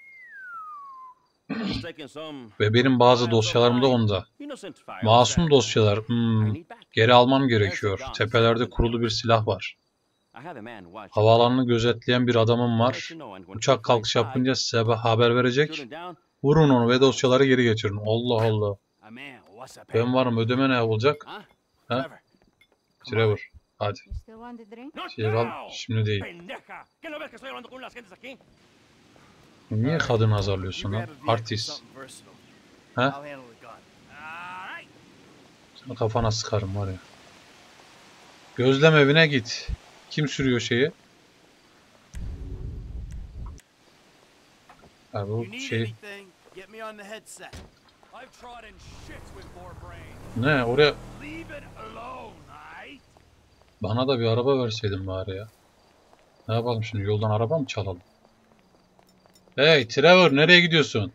He's taking some Ve benim bazı dosyalarım da onda. innocent files. Masum dosyalar. Geri almam gerekiyor. Tepelerde kurulu bir silah var. I have a man watching. Havaalanını gözetleyen bir adamım var. Uçak kalkış yapınca size haber verecek. Shoot him down. Vurun onu ve dosyaları geri getirin. Allah Allah. A man, what's up? Ben varım, ödeme ne olacak? Huh? Ha? Trevor. Trevor. Hadi. You still want a drink? Not Şey al, now. şimdi değil. Pendeja. ¿Qué no ves que estoy hablando con las gentes aquí? Niye kadın You azarlıyorsun grab lan? a vehicle, Artist. something versatile. Ha? I'll handle the gun. All right. Sana kafana sıkarım var ya. Gözlem evine git. Kim sürüyor şeyi? Ha bu You need şey. anything, get me on the headset. I've trodden shit with more brains. Ne oraya Leave it alone, right? bana da bir araba verseydin bari ya. Ne yapalım şimdi, yoldan araba mı çalalım? Hey Trevor, nereye gidiyorsun?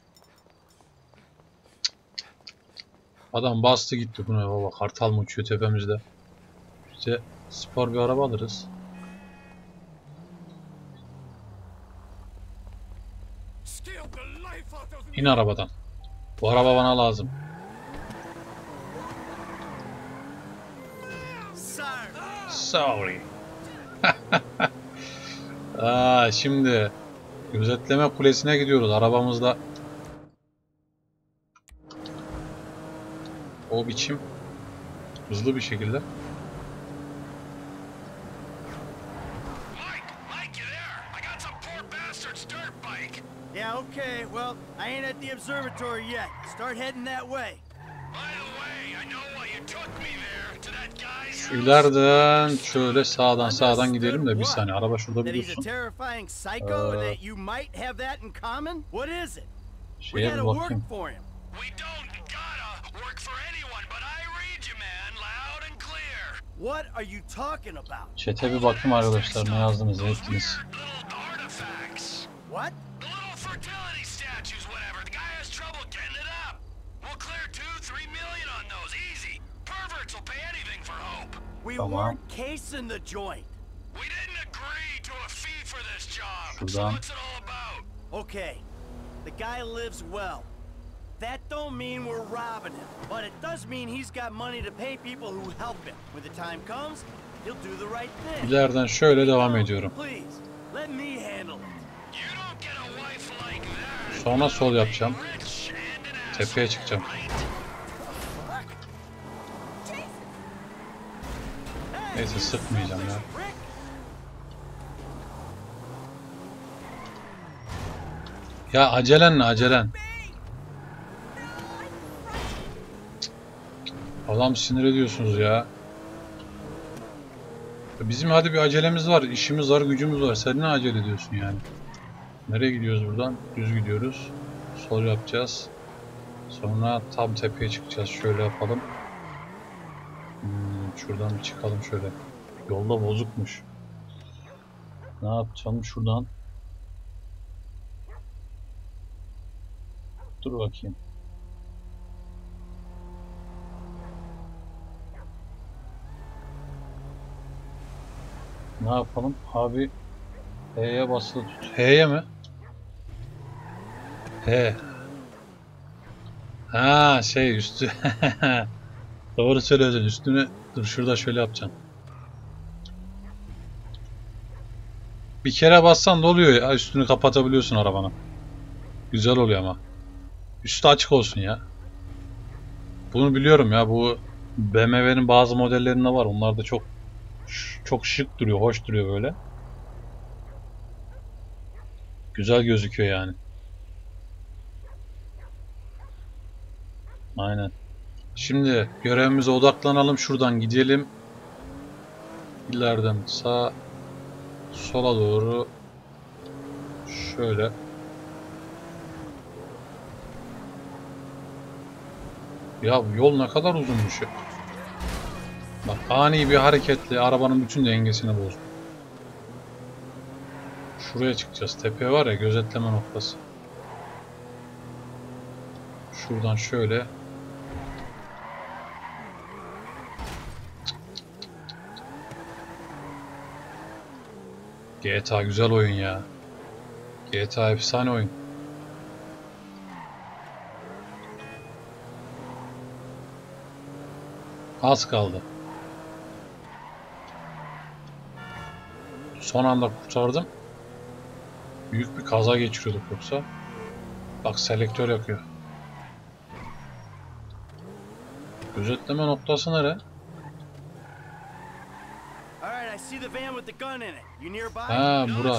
Adam bastı gitti. Bu ne baba, kartal mı uçuyor tepemizde? İşte spor bir araba alırız. Scared the life out of me. İn arabadan. Bu araba bana lazım. Sorry. Şimdi gözetleme kulesine gidiyoruz arabamızda. O biçim hızlı bir şekilde. Yeah, okay, well, I ain't at the observatory yet. Start heading that way. Şu ileriden şöyle sağdan gidelim de bir saniye, araba şurada That bir he's a dursun. terrifying psycho and that you might have that in common? What is it? We Şeye bir gotta work bakayım. for him. We don't gotta work for anyone, but I read you, man, loud and clear. What are you talking about? Chat'e bir bakayım arkadaşlar, ne yazdınız, ne ettiniz. Little artifacts. What? The little fertility statues, whatever. The guy has trouble getting it up. We'll clear 2-3 million on those, easy. Perverts will pay anything for hope. We Tamam. weren't casing the joint. We didn't agree to a fee for this job. So Şuradan. what's it all about? Okay, the guy lives well. That don't mean we're robbing him, but it does mean he's got money to pay people who help him. When the time comes, he'll do the right thing. İleriden şöyle devam ediyorum. Please, let me handle it. You don't get a wife like that. Sonra sol yapacağım. Rich and an ass. Tepeye çıkacağım. Neyse sıkmayacağım ya. Ya acelen ne acelen? Adam sinir ediyorsunuz ya. Bizim hadi bir acelemiz var, işimiz var, gücümüz var. Sen ne acele ediyorsun yani? Nereye gidiyoruz buradan? Düz gidiyoruz. Sol yapacağız. Sonra tam tepeye çıkacağız. Şöyle yapalım. Şuradan bir çıkalım şöyle. Yolda bozukmuş. Ne yapacağım şuradan? Dur bakayım. Ne yapalım? Abi H'ye basılı tut. H'ye mi? H. Ha şey üstü. Doğru söylüyorsun. Üstünü dur şurada şöyle yapacağım. Bir kere bassan da oluyor ya, üstünü kapatabiliyorsun arabanın. Güzel oluyor ama. Üstü açık olsun ya. Bunu biliyorum ya, bu BMW'nin bazı modellerinde var. Onlar da çok şık duruyor, hoş duruyor böyle. Güzel gözüküyor yani. Aynen. Şimdi görevimize odaklanalım. Şuradan gidelim. İleriden sağa, sola doğru. Şöyle. Ya bu yol ne kadar uzunmuş ya. Bak, ani bir hareketle arabanın bütün dengesini bozdu. Şuraya çıkacağız. Tepe var ya, gözetleme noktası. Şuradan şöyle. GTA güzel oyun ya. GTA efsane oyun. Az kaldı. Son anda kurtardım. Büyük bir kaza geçiriyorduk yoksa. Bak, selektör yakıyor. Gözetleme noktası nere? Ha, bura.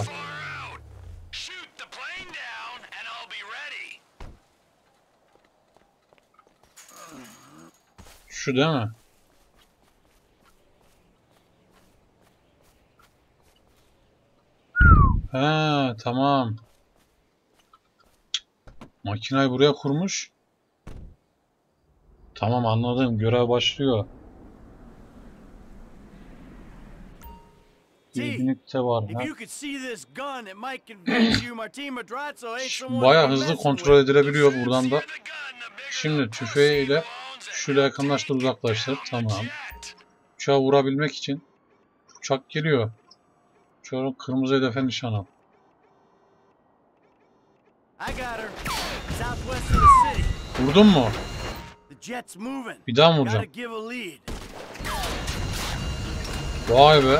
Şu değil mi? Ha, tamam. Makinayı buraya kurmuş. Tamam, anladım. Görev başlıyor. İlginlikte var. Bayağı hızlı kontrol edilebiliyor buradan da. Şimdi tüfeğiyle şöyle yakınlaştır, uzaklaştır. Tamam. Uçağı vurabilmek için uçak geliyor. Uçağın kırmızı hedefe nişan al. Vurdun mu? Bir daha mı vuracağım? Vay be.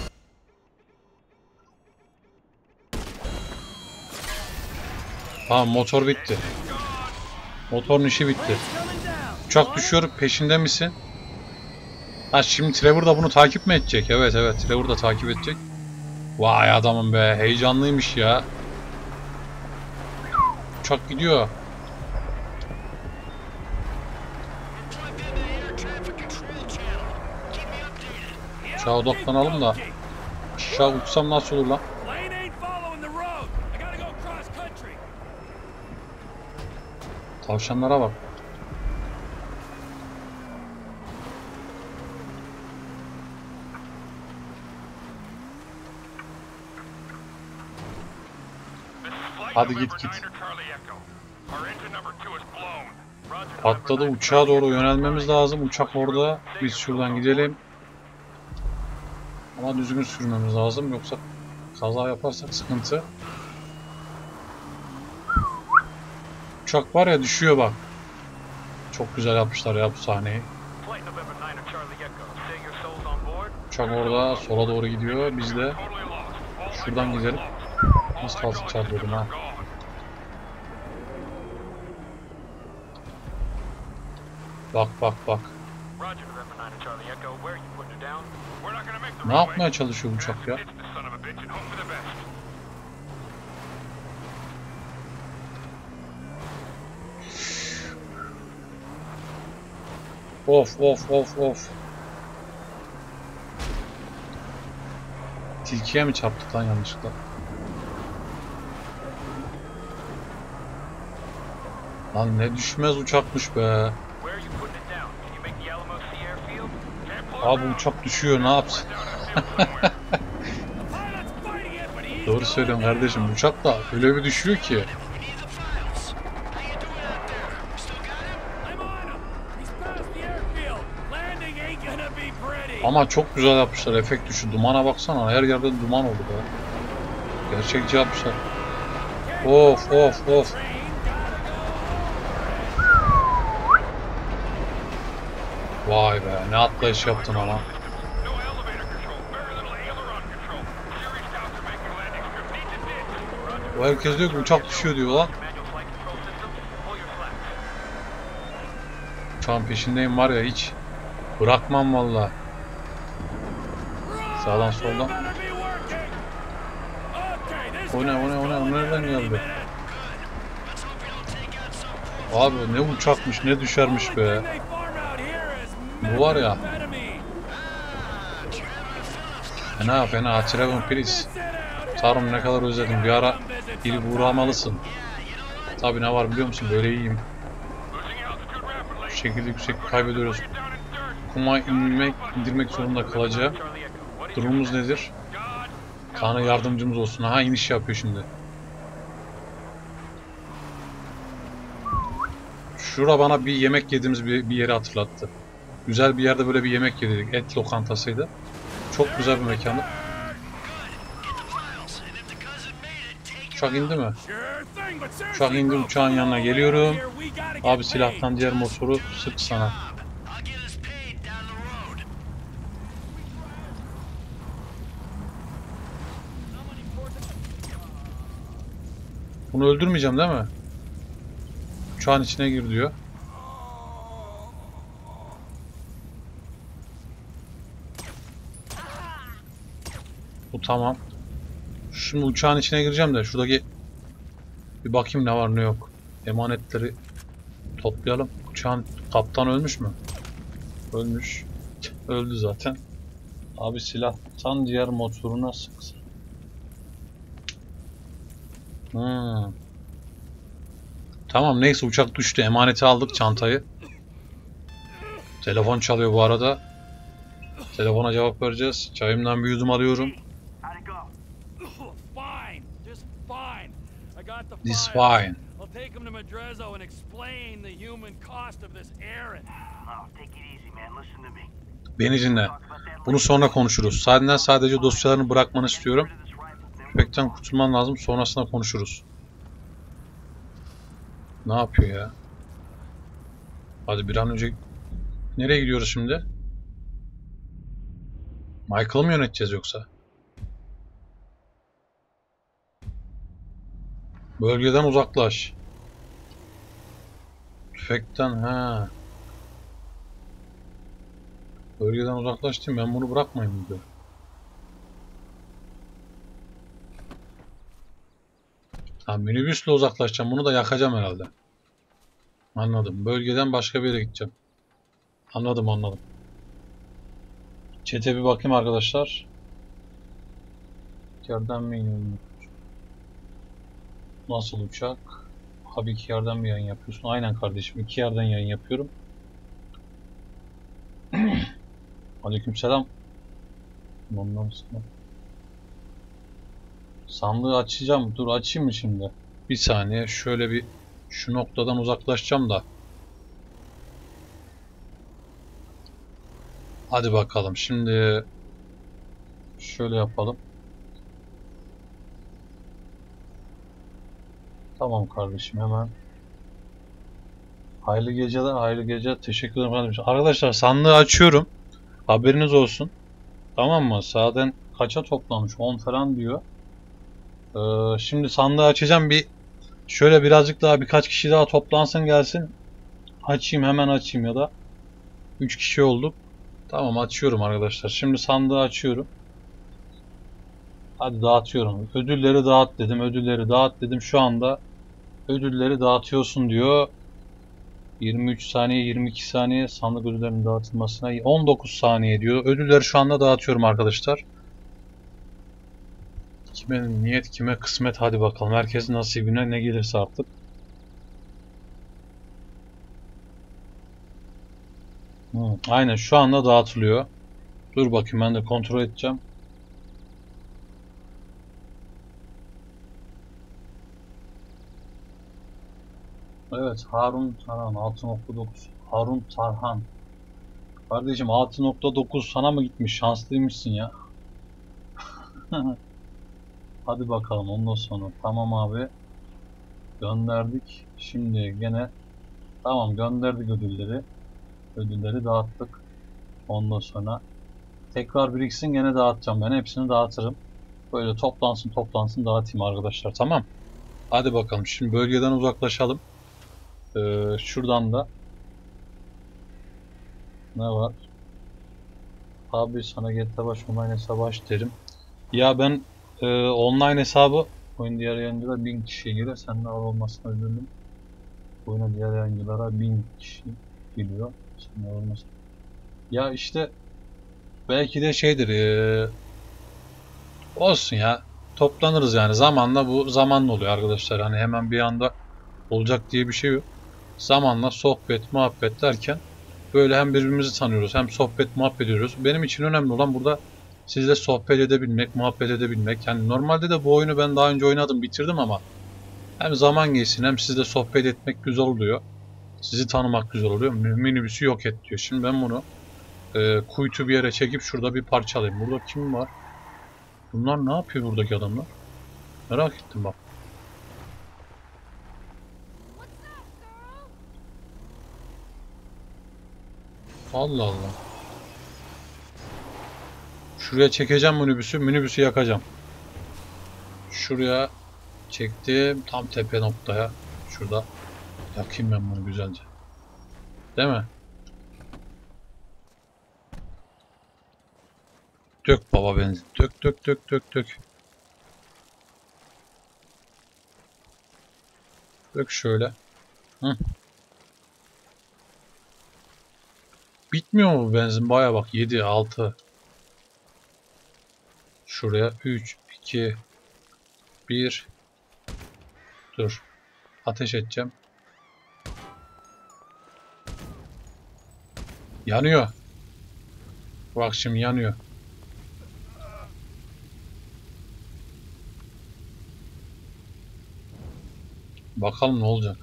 Tamam, motor bitti. Motorun işi bitti. Uçak düşüyor, peşinde misin? Ha, şimdi Trevor da bunu takip mi edecek? Evet evet, Trevor da takip edecek. Vay adamım be, heyecanlıymış ya. Uçak gidiyor. Uçağa odaklanalım da. Aşağı uçsam nasıl olur lan? Tavşanlara bak. Hadi git git. Patladı, uçağa doğru yönelmemiz lazım. Uçak orada. Biz şuradan gidelim. Ama düzgün sürmemiz lazım. Yoksa kaza yaparsak sıkıntı. Uçak var ya, düşüyor bak. Çok güzel yapmışlar ya bu sahneyi. Uçak orada sola doğru gidiyor. Biz de şuradan gidelim. Nasıl kalsın çarpıyordum ha. Bak bak bak. Ne yapmaya çalışıyor uçak ya? Of of of of. Tilkiye mi çarptık lan yanlışlıkla? Lan ne düşmez uçakmış be. Abi uçak düşüyor, ne yapsın? Doğru söylüyorum kardeşim, uçak da öyle bir düşüyor ki. Ama çok güzel yapmışlar, efekt düşü. Dumana baksana, her yerde duman oldu be. Gerçekçi yapmışlar. Of of of. Vay be, ne atlayış yaptın ama. O herkes diyor ki uçak düşüyor diyor lan. Uçağın peşindeyim var ya, hiç bırakmam valla. Sağdan soldan. O ne nereden geldi? Abi ne uçakmış, ne düşermiş be. Bu var ya. Fena Traven please. Tanrım ne kadar özledim. Bir ara gelip uğramalısın. Tabi ne var biliyor musun? Böyle iyiyim. Şu şekilde yükseklik kaybediyoruz. Kuma indirmek zorunda kalacağım. Durumumuz nedir? Tanrı yardımcımız olsun. Aha, iniş yapıyor şimdi. Şura bana bir yemek yediğimiz bir yeri hatırlattı. Güzel bir yerde böyle bir yemek yedik. Et lokantasıydı. Çok güzel bir mekandı. Uçak indi mi? Uçak indi, uçağın yanına geliyorum. Abi silahtan diğer motoru sık sana. Bunu öldürmeyeceğim değil mi? Uçağın içine gir diyor. Bu tamam. Şimdi uçağın içine gireceğim de şuradaki bir bakayım ne var ne yok. Emanetleri toplayalım. Uçağın kaptanı ölmüş mü? Ölmüş. Öldü zaten. Abi silahtan diğer motoruna sıksın. Tamam neyse, uçak düştü. Emaneti aldık, çantayı. Telefon çalıyor bu arada. Telefona cevap vereceğiz. Çayımdan bir yudum alıyorum. This fine. Beni dinle. Bunu sonra konuşuruz. Sadece dosyalarını bırakmanı istiyorum. Köpekten kurtulman lazım. Sonrasında konuşuruz. Ne yapıyor ya? Hadi bir an önce... Nereye gidiyoruz şimdi? Michael'ı mı yöneteceğiz yoksa? Bölgeden uzaklaş. Tüfekten ha. Bölgeden uzaklaş diyeyim, ben bunu bırakmayayım diyor. Ha, minibüsle uzaklaşacağım, bunu da yakacağım herhalde. Anladım. Bölgeden başka bir yere gideceğim. Anladım. Chat'e bir bakayım arkadaşlar. Yerden mi iniyorum? Nasıl uçak? Abi 2 yerden mi yayın yapıyorsun? Aynen kardeşim, 2 yerden yayın yapıyorum. Aleykümselam. Ondan sonra. Sandığı açacağım. Dur açayım mı şimdi? Bir saniye. Şöyle bir şu noktadan uzaklaşacağım da. Hadi bakalım. Şimdi şöyle yapalım. Tamam kardeşim, hemen. Hayırlı geceler, hayırlı geceler. Teşekkür ederim kardeşim. Arkadaşlar sandığı açıyorum. Haberiniz olsun. Tamam mı? Zaten kaça toplamış? 10 falan diyor. Şimdi sandığı açacağım. Şöyle birazcık daha, birkaç kişi daha toplansın gelsin. Açayım, hemen açayım ya da 3 kişi olduk. Tamam, açıyorum arkadaşlar. Şimdi sandığı açıyorum. Hadi dağıtıyorum. Ödülleri dağıt dedim. Ödülleri dağıt dedim. Şu anda ödülleri dağıtıyorsun diyor. 23 saniye, 22 saniye sandık ödüllerinin dağıtılmasına 19 saniye diyor. Ödülleri şu anda dağıtıyorum arkadaşlar. Kime niyet, kime kısmet, hadi bakalım. Herkesin nasibine ne gelirse artık. Aynen şu anda dağıtılıyor. Dur bakayım, ben de kontrol edeceğim. Evet, Harun Tarhan 6.9. Harun Tarhan. Kardeşim 6.9 sana mı gitmiş? Şanslıymışsın ya. Hadi bakalım ondan sonra. Tamam abi. Gönderdik. Şimdi gene tamam, gönderdik ödülleri. Ödülleri dağıttık. Ondan sonra tekrar biriksin, gene dağıtacağım. Ben hepsini dağıtırım. Böyle toplansın dağıtayım arkadaşlar. Tamam. Hadi bakalım. Şimdi bölgeden uzaklaşalım. Şuradan da Ne var? Abi sana GTA baş online hesabı aç derim. Ya ben online hesabı oyun diğer yayıncılar 1000 kişiye göre senden olmasına üzüldüm. Oyuna diğer yayıncılara 1000 kişi geliyor. Senden olmasın. Ya işte belki de şeydir olsun ya. Toplanırız yani. Zamanla bu zamanla oluyor arkadaşlar. Hani hemen bir anda olacak diye bir şey yok. Zamanla sohbet, muhabbet derken böyle hem birbirimizi tanıyoruz hem sohbet, muhabbet ediyoruz. Benim için önemli olan burada sizle sohbet edebilmek, muhabbet edebilmek. Yani normalde de bu oyunu ben daha önce oynadım, bitirdim ama hem zaman geçsin hem sizle sohbet etmek güzel oluyor. Sizi tanımak güzel oluyor. Minibüsü yok et diyor. Şimdi ben bunu kuytu bir yere çekip şurada bir parçalayayım. Burada kim var? Bunlar ne yapıyor buradaki adamlar? Merak ettim bak. Allah Allah. Şuraya çekeceğim minibüsü. Minibüsü yakacağım. Şuraya çektim. Tam tepe noktaya. Şurada. Yakayım ben bunu güzelce. Değil mi? Dök baba benzin. Dök dök dök dök dök. Dök şöyle. Hı. Bitmiyor mu bu benzin? Baya bak 7, 6. Şuraya 3, 2, 1. Dur. Ateş edeceğim. Yanıyor. Bak şimdi yanıyor. Bakalım ne olacak.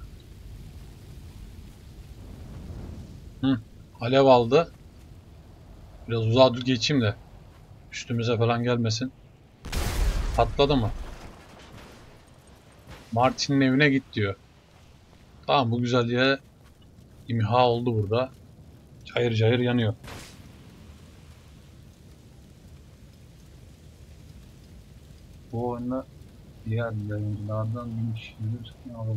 Alev aldı. Biraz uzağa geçeyim de üstümüze falan gelmesin. Patladı mı? Martin'in evine git diyor. Tamam, bu güzel diye imha oldu burada. Cayır cayır yanıyor. Bu oyunda diğer yayıncılardan bir kişidir.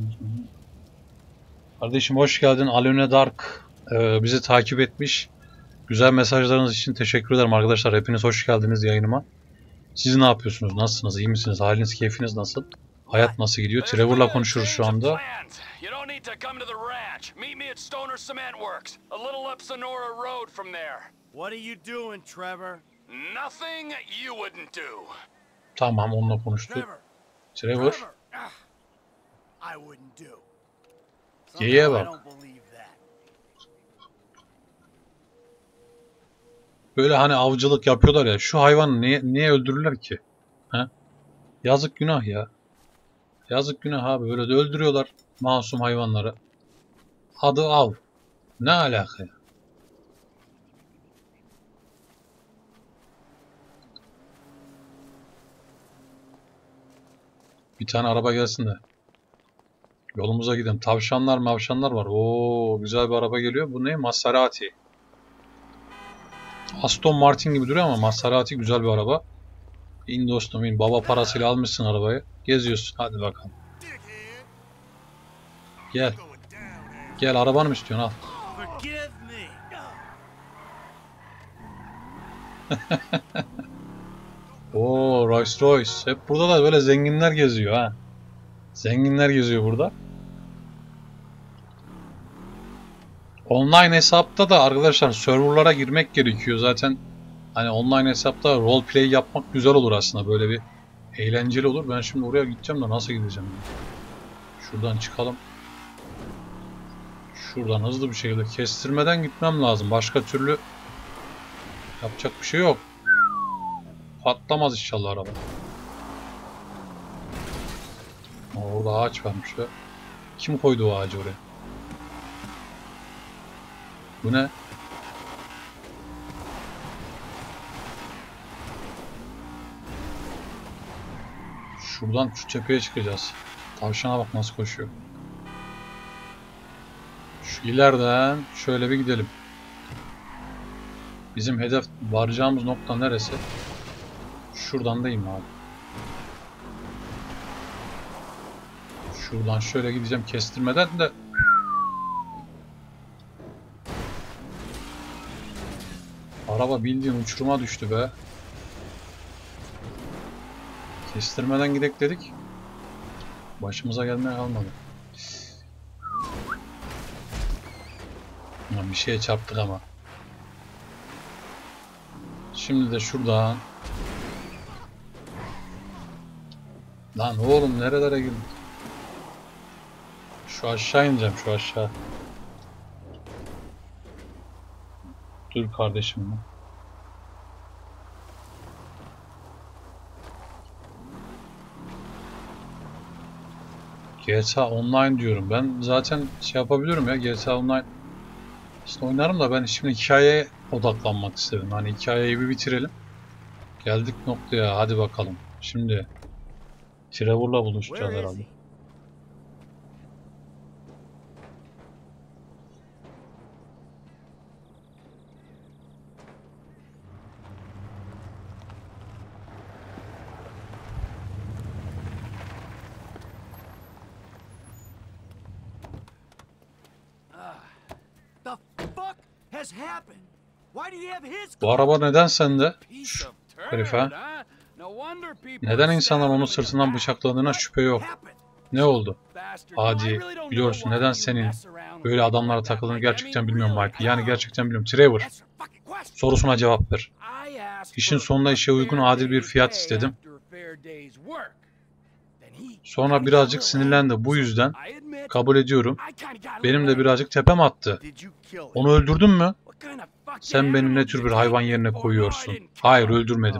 Kardeşim hoş geldin. Alone Dark bizi takip etmiş. Güzel mesajlarınız için teşekkür ederim arkadaşlar. Hepiniz hoş geldiniz yayınıma. Siz ne yapıyorsunuz? Nasılsınız? İyi misiniz? Haliniz, keyfiniz nasıl? Hayat nasıl gidiyor? Trevor'la konuşuyoruz şu anda. Tamam, onunla konuştuk. Trevor. Geyiğe bak. Böyle hani avcılık yapıyorlar ya. Şu hayvanı niye öldürürler ki? He? Yazık günah ya. Yazık günah abi. Böyle de öldürüyorlar masum hayvanları. Adı av. Ne alaka ya? Bir tane araba gelsin de yolumuza gidelim. Tavşanlar mavşanlar var. Oo, güzel bir araba geliyor. Bu ne? Maserati. Aston Martin gibi duruyor ama Maserati güzel bir araba. İn dostum in. Baba parasıyla almışsın arabayı. Geziyorsun. Hadi bakalım. Gel. Gel, arabanı mı istiyorsun? Al. Oo, Rolls Royce. Hep burada da böyle zenginler geziyor ha. Zenginler geziyor burada. Online hesapta da arkadaşlar serverlara girmek gerekiyor. Zaten hani online hesapta roleplay yapmak güzel olur aslında. Böyle bir eğlenceli olur. Ben şimdi oraya gideceğim de nasıl gideceğim? Şuradan çıkalım. Şuradan hızlı bir şekilde kestirmeden gitmem lazım. Başka türlü yapacak bir şey yok. Patlamaz inşallah araba. Orada ağaç varmış ya. Kim koydu o ağacı oraya? Bu ne? Şuradan şu tepeye çıkacağız. Tavşana bak nasıl koşuyor. Şu ileriden şöyle bir gidelim. Bizim hedef varacağımız nokta neresi? Şuradan değil mi abi? Şuradan şöyle gideceğim kestirmeden de. Araba bildiğin uçuruma düştü be. Kestirmeden gidek dedik. Başımıza gelmeye kalmadı. Lan bir şeye çarptık ama. Şimdi de şuradan. Lan oğlum nerelere girdik? Şu aşağı ineceğim, şu aşağı. Dur kardeşim. GTA Online diyorum. Ben zaten şey yapabiliyorum ya, GTA Online işte oynarım da ben şimdi hikayeye odaklanmak istedim. Hani hikayeyi bir bitirelim. Geldik noktaya, hadi bakalım. Şimdi Trevor'la buluşacağız herhalde. The fuck has happened? Why do you have his Bu araba neden sende? Herife. Neden insanlar onun sırtından bıçakladığına şüphe yok. Ne oldu? Adi, biliyorsun neden senin böyle adamlara takıldığını gerçekten bilmiyorum Mike. Yani gerçekten bilmiyorum. Trevor, sorusuna cevap ver. İşin sonunda işe uygun adil bir fiyat istedim. Sonra birazcık sinirlendi. Bu yüzden kabul ediyorum. Benim de birazcık tepem attı. Onu öldürdün mü? Sen beni ne tür bir hayvan yerine koyuyorsun? Hayır, öldürmedim.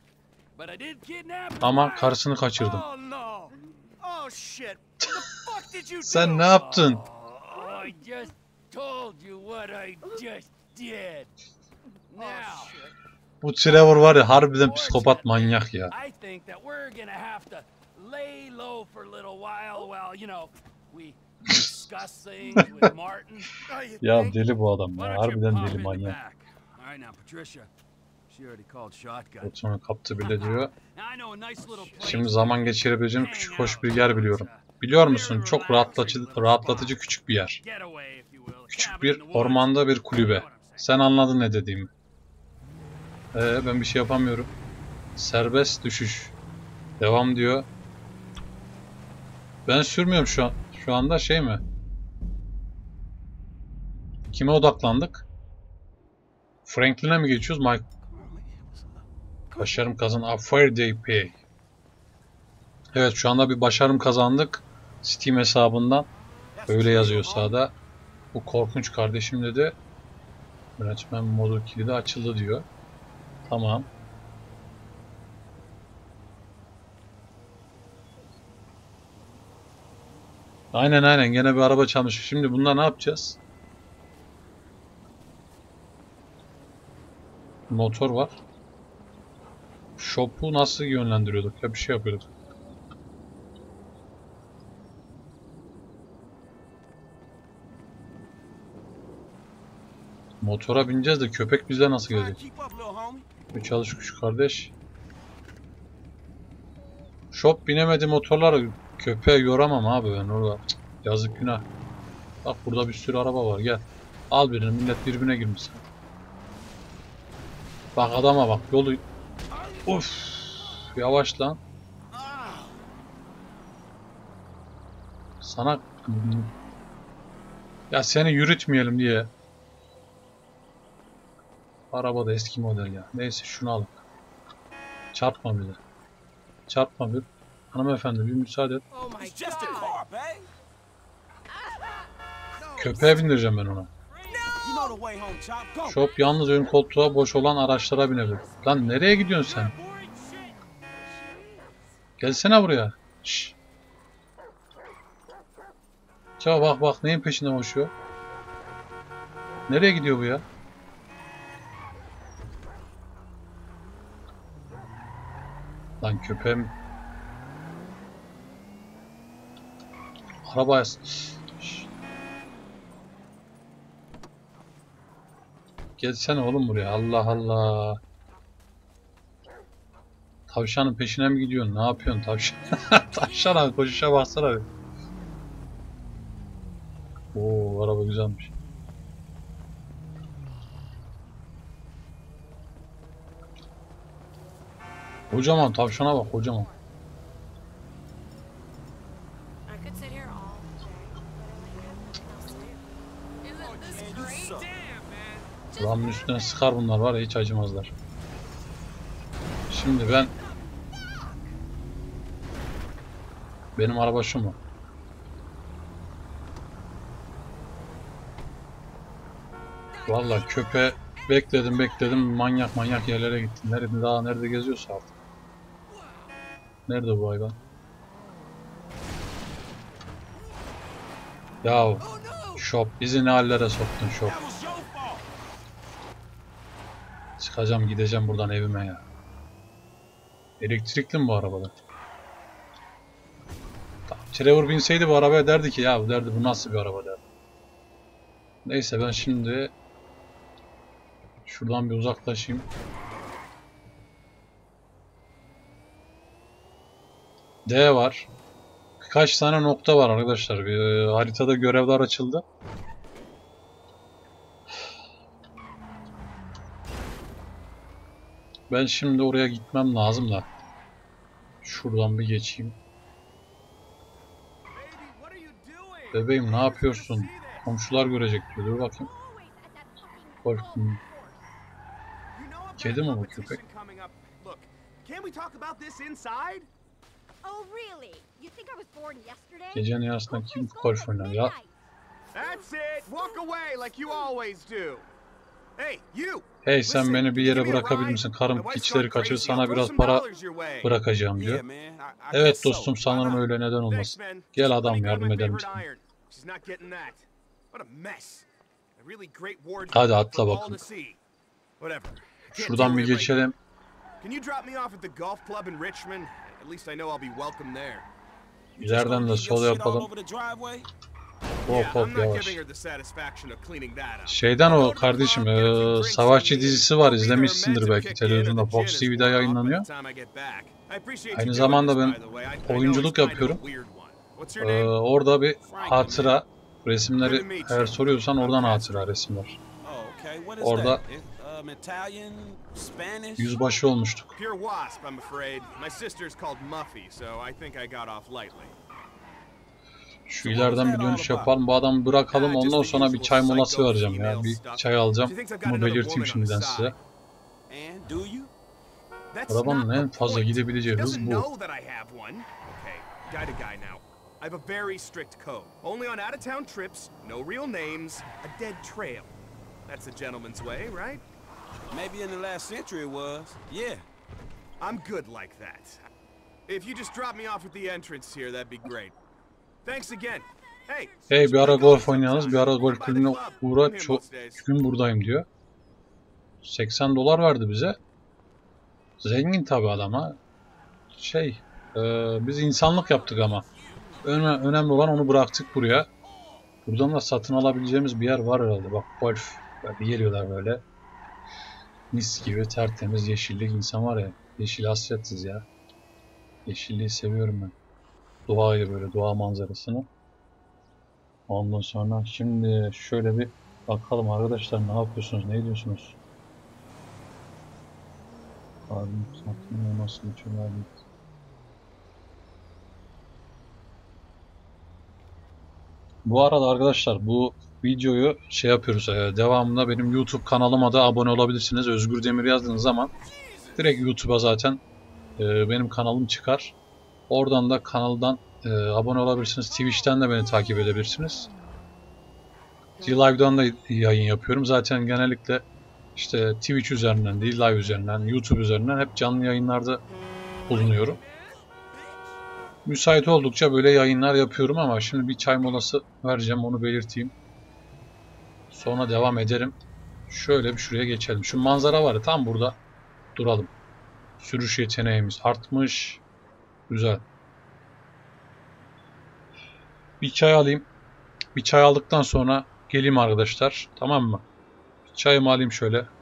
Ama karısını kaçırdım. Sen ne yaptın? Bu Trevor var ya, harbiden psikopat manyak ya. Ya deli bu adam ya, harbiden deli manyak. Sonra kaptı bile diyor. Şimdi zaman geçirebileceğim küçük hoş bir yer biliyorum. Biliyor musun, çok rahatlatıcı küçük bir yer. Küçük bir ormanda bir kulübe. Sen anladın ne dediğimi. Ben bir şey yapamıyorum. Serbest düşüş. Devam diyor. Ben sürmüyorum şu an. Şu anda şey mi? Kime odaklandık? Franklin'e mi geçiyoruz? Mike. Başarım kazan. A fair day pay. Evet, şu anda bir başarım kazandık. Steam hesabından. Öyle yazıyor sağda. Bu korkunç kardeşim dedi. Yönetmen modu kilidi açıldı diyor. Tamam. Aynen gene bir araba çalmış. Şimdi bunda ne yapacağız? Motor var. Shop'u nasıl yönlendiriyorduk ya, bir şey yapıyorduk. Motora bineceğiz de köpek bize nasıl gelecek? Bir çalış küçük kardeş. Shop binemedi motorlar, köpeğe yoramam abi ben orada. Cık, yazık günah. Bak burada bir sürü araba var, gel. Al birini, millet birbirine girmiş. Bak adama bak, yolu. Uf, yavaş lan. Sana ya seni yürütmeyelim diye. Araba da eski model ya. Neyse şunu alın. Çarpma bile. Çarpma bir. Hanımefendi bir müsaade et. Köpeğe bindireceğim ben ona. Shop yalnız ön koltuğa boş olan araçlara binebilir. Lan nereye gidiyorsun sen? Gelsene buraya. Şşş. Ya bak neyin peşinden koşuyor? Nereye gidiyor bu ya? Lan köpeğim. Arabaya. Gelsene oğlum buraya. Allah Allah. Tavşanın peşine mi gidiyorsun? Ne yapıyorsun tavşan? Tavşan abi, koşuşa baksana bir. Oo, araba güzelmiş. Kocaman tavşana bak, kocaman. Buranın üstüne sıkar bunlar var ya, hiç acımazlar. Şimdi benim araba şu mu? Vallahi köpeği bekledim manyak yerlere gittim. Nerede geziyorsa artık. Nerede bu hayvan? Ya şop, bizi ne hallere soktun şop. Çıkacağım, gideceğim buradan evime ya. Elektrikli mi bu arabada? Trevor binseydi bu arabaya derdi ki ya, derdi bu nasıl bir araba derdi. Neyse ben şimdi şuradan bir uzaklaşayım. D var. Birkaç tane nokta var arkadaşlar. Haritada görevler açıldı. Ben şimdi oraya gitmem lazım da. Şuradan bir geçeyim. Bebeğim ne yapıyorsun? Komşular görecek diyor. Dur bakayım. Korktum. Kedi mi bu köpek? Gecenin yarısında kim golf oynar ya? Hey sen beni bir yere bırakabilir misin? Karım piçleri kaçırır, sana biraz para bırakacağım diyor. Evet dostum, sanırım öyle, neden olmasın. Gel adam, yardım edelim sana. Hadi atla bakalım. Şuradan bir geçelim. İleriden de sol yapalım. Hop yavaş. Şeyden o kardeşim, Savaşçı dizisi var, izlemişsindir belki, televizyonda Fox TV'de yayınlanıyor. Aynı zamanda ben oyunculuk yapıyorum. Orada bir hatıra resimleri, eğer soruyorsan oradan hatıra resimler. Orada yüzbaşı olmuştuk. Şu ileriden bir dönüş yapalım. Bu adamı bırakalım. Ondan sonra bir çay molası vereceğim ya. Bir çay alacağım. Bunu belirteyim şimdiden size. Arabanın en fazla gidebileceği hız bu. I have a very strict code. Only on out-of-town trips, no real names, a dead trail. That's a gentleman's way, right? Maybe in the last century it was. Yeah. I'm good like that. If you just drop me off at the entrance here, that'd be great. Thanks again. Hey, bir ara golf oynayalım. Bir ara golf kulübüne uğra. Çok gün buradayım diyor. $80 verdi bize. Zengin tabi adam ha. Biz insanlık yaptık ama. Önemli olan onu bıraktık buraya. Buradan da satın alabileceğimiz bir yer var herhalde. Bak golf. Böyle geliyorlar böyle. Mis gibi tertemiz yeşillik, insan var ya. Yeşil hasretsiz ya. Yeşilliği seviyorum ben. Doğayı, böyle doğa manzarasını. Ondan sonra şimdi şöyle bir bakalım arkadaşlar, ne yapıyorsunuz, ne ediyorsunuz? Abim satın nasıl geçiyorlar? Bu arada arkadaşlar bu videoyu yapıyoruz. Devamında benim YouTube kanalıma da abone olabilirsiniz. Özgür Demir yazdığınız zaman direkt YouTube'a zaten benim kanalım çıkar. Oradan da kanaldan abone olabilirsiniz. Twitch'ten de beni takip edebilirsiniz. Live'dan da yayın yapıyorum. Zaten genellikle işte Twitch üzerinden değil, Live üzerinden, YouTube üzerinden hep canlı yayınlarda bulunuyorum. Müsait oldukça böyle yayınlar yapıyorum ama şimdi bir çay molası vereceğim, onu belirteyim. Sonra devam ederim. Şöyle bir şuraya geçelim. Şu manzara var ya, tam burada duralım. Sürüş yeteneğimiz artmış. Güzel. Bir çay alayım. Bir çay aldıktan sonra geleyim arkadaşlar. Tamam mı? Çayımı alayım şöyle.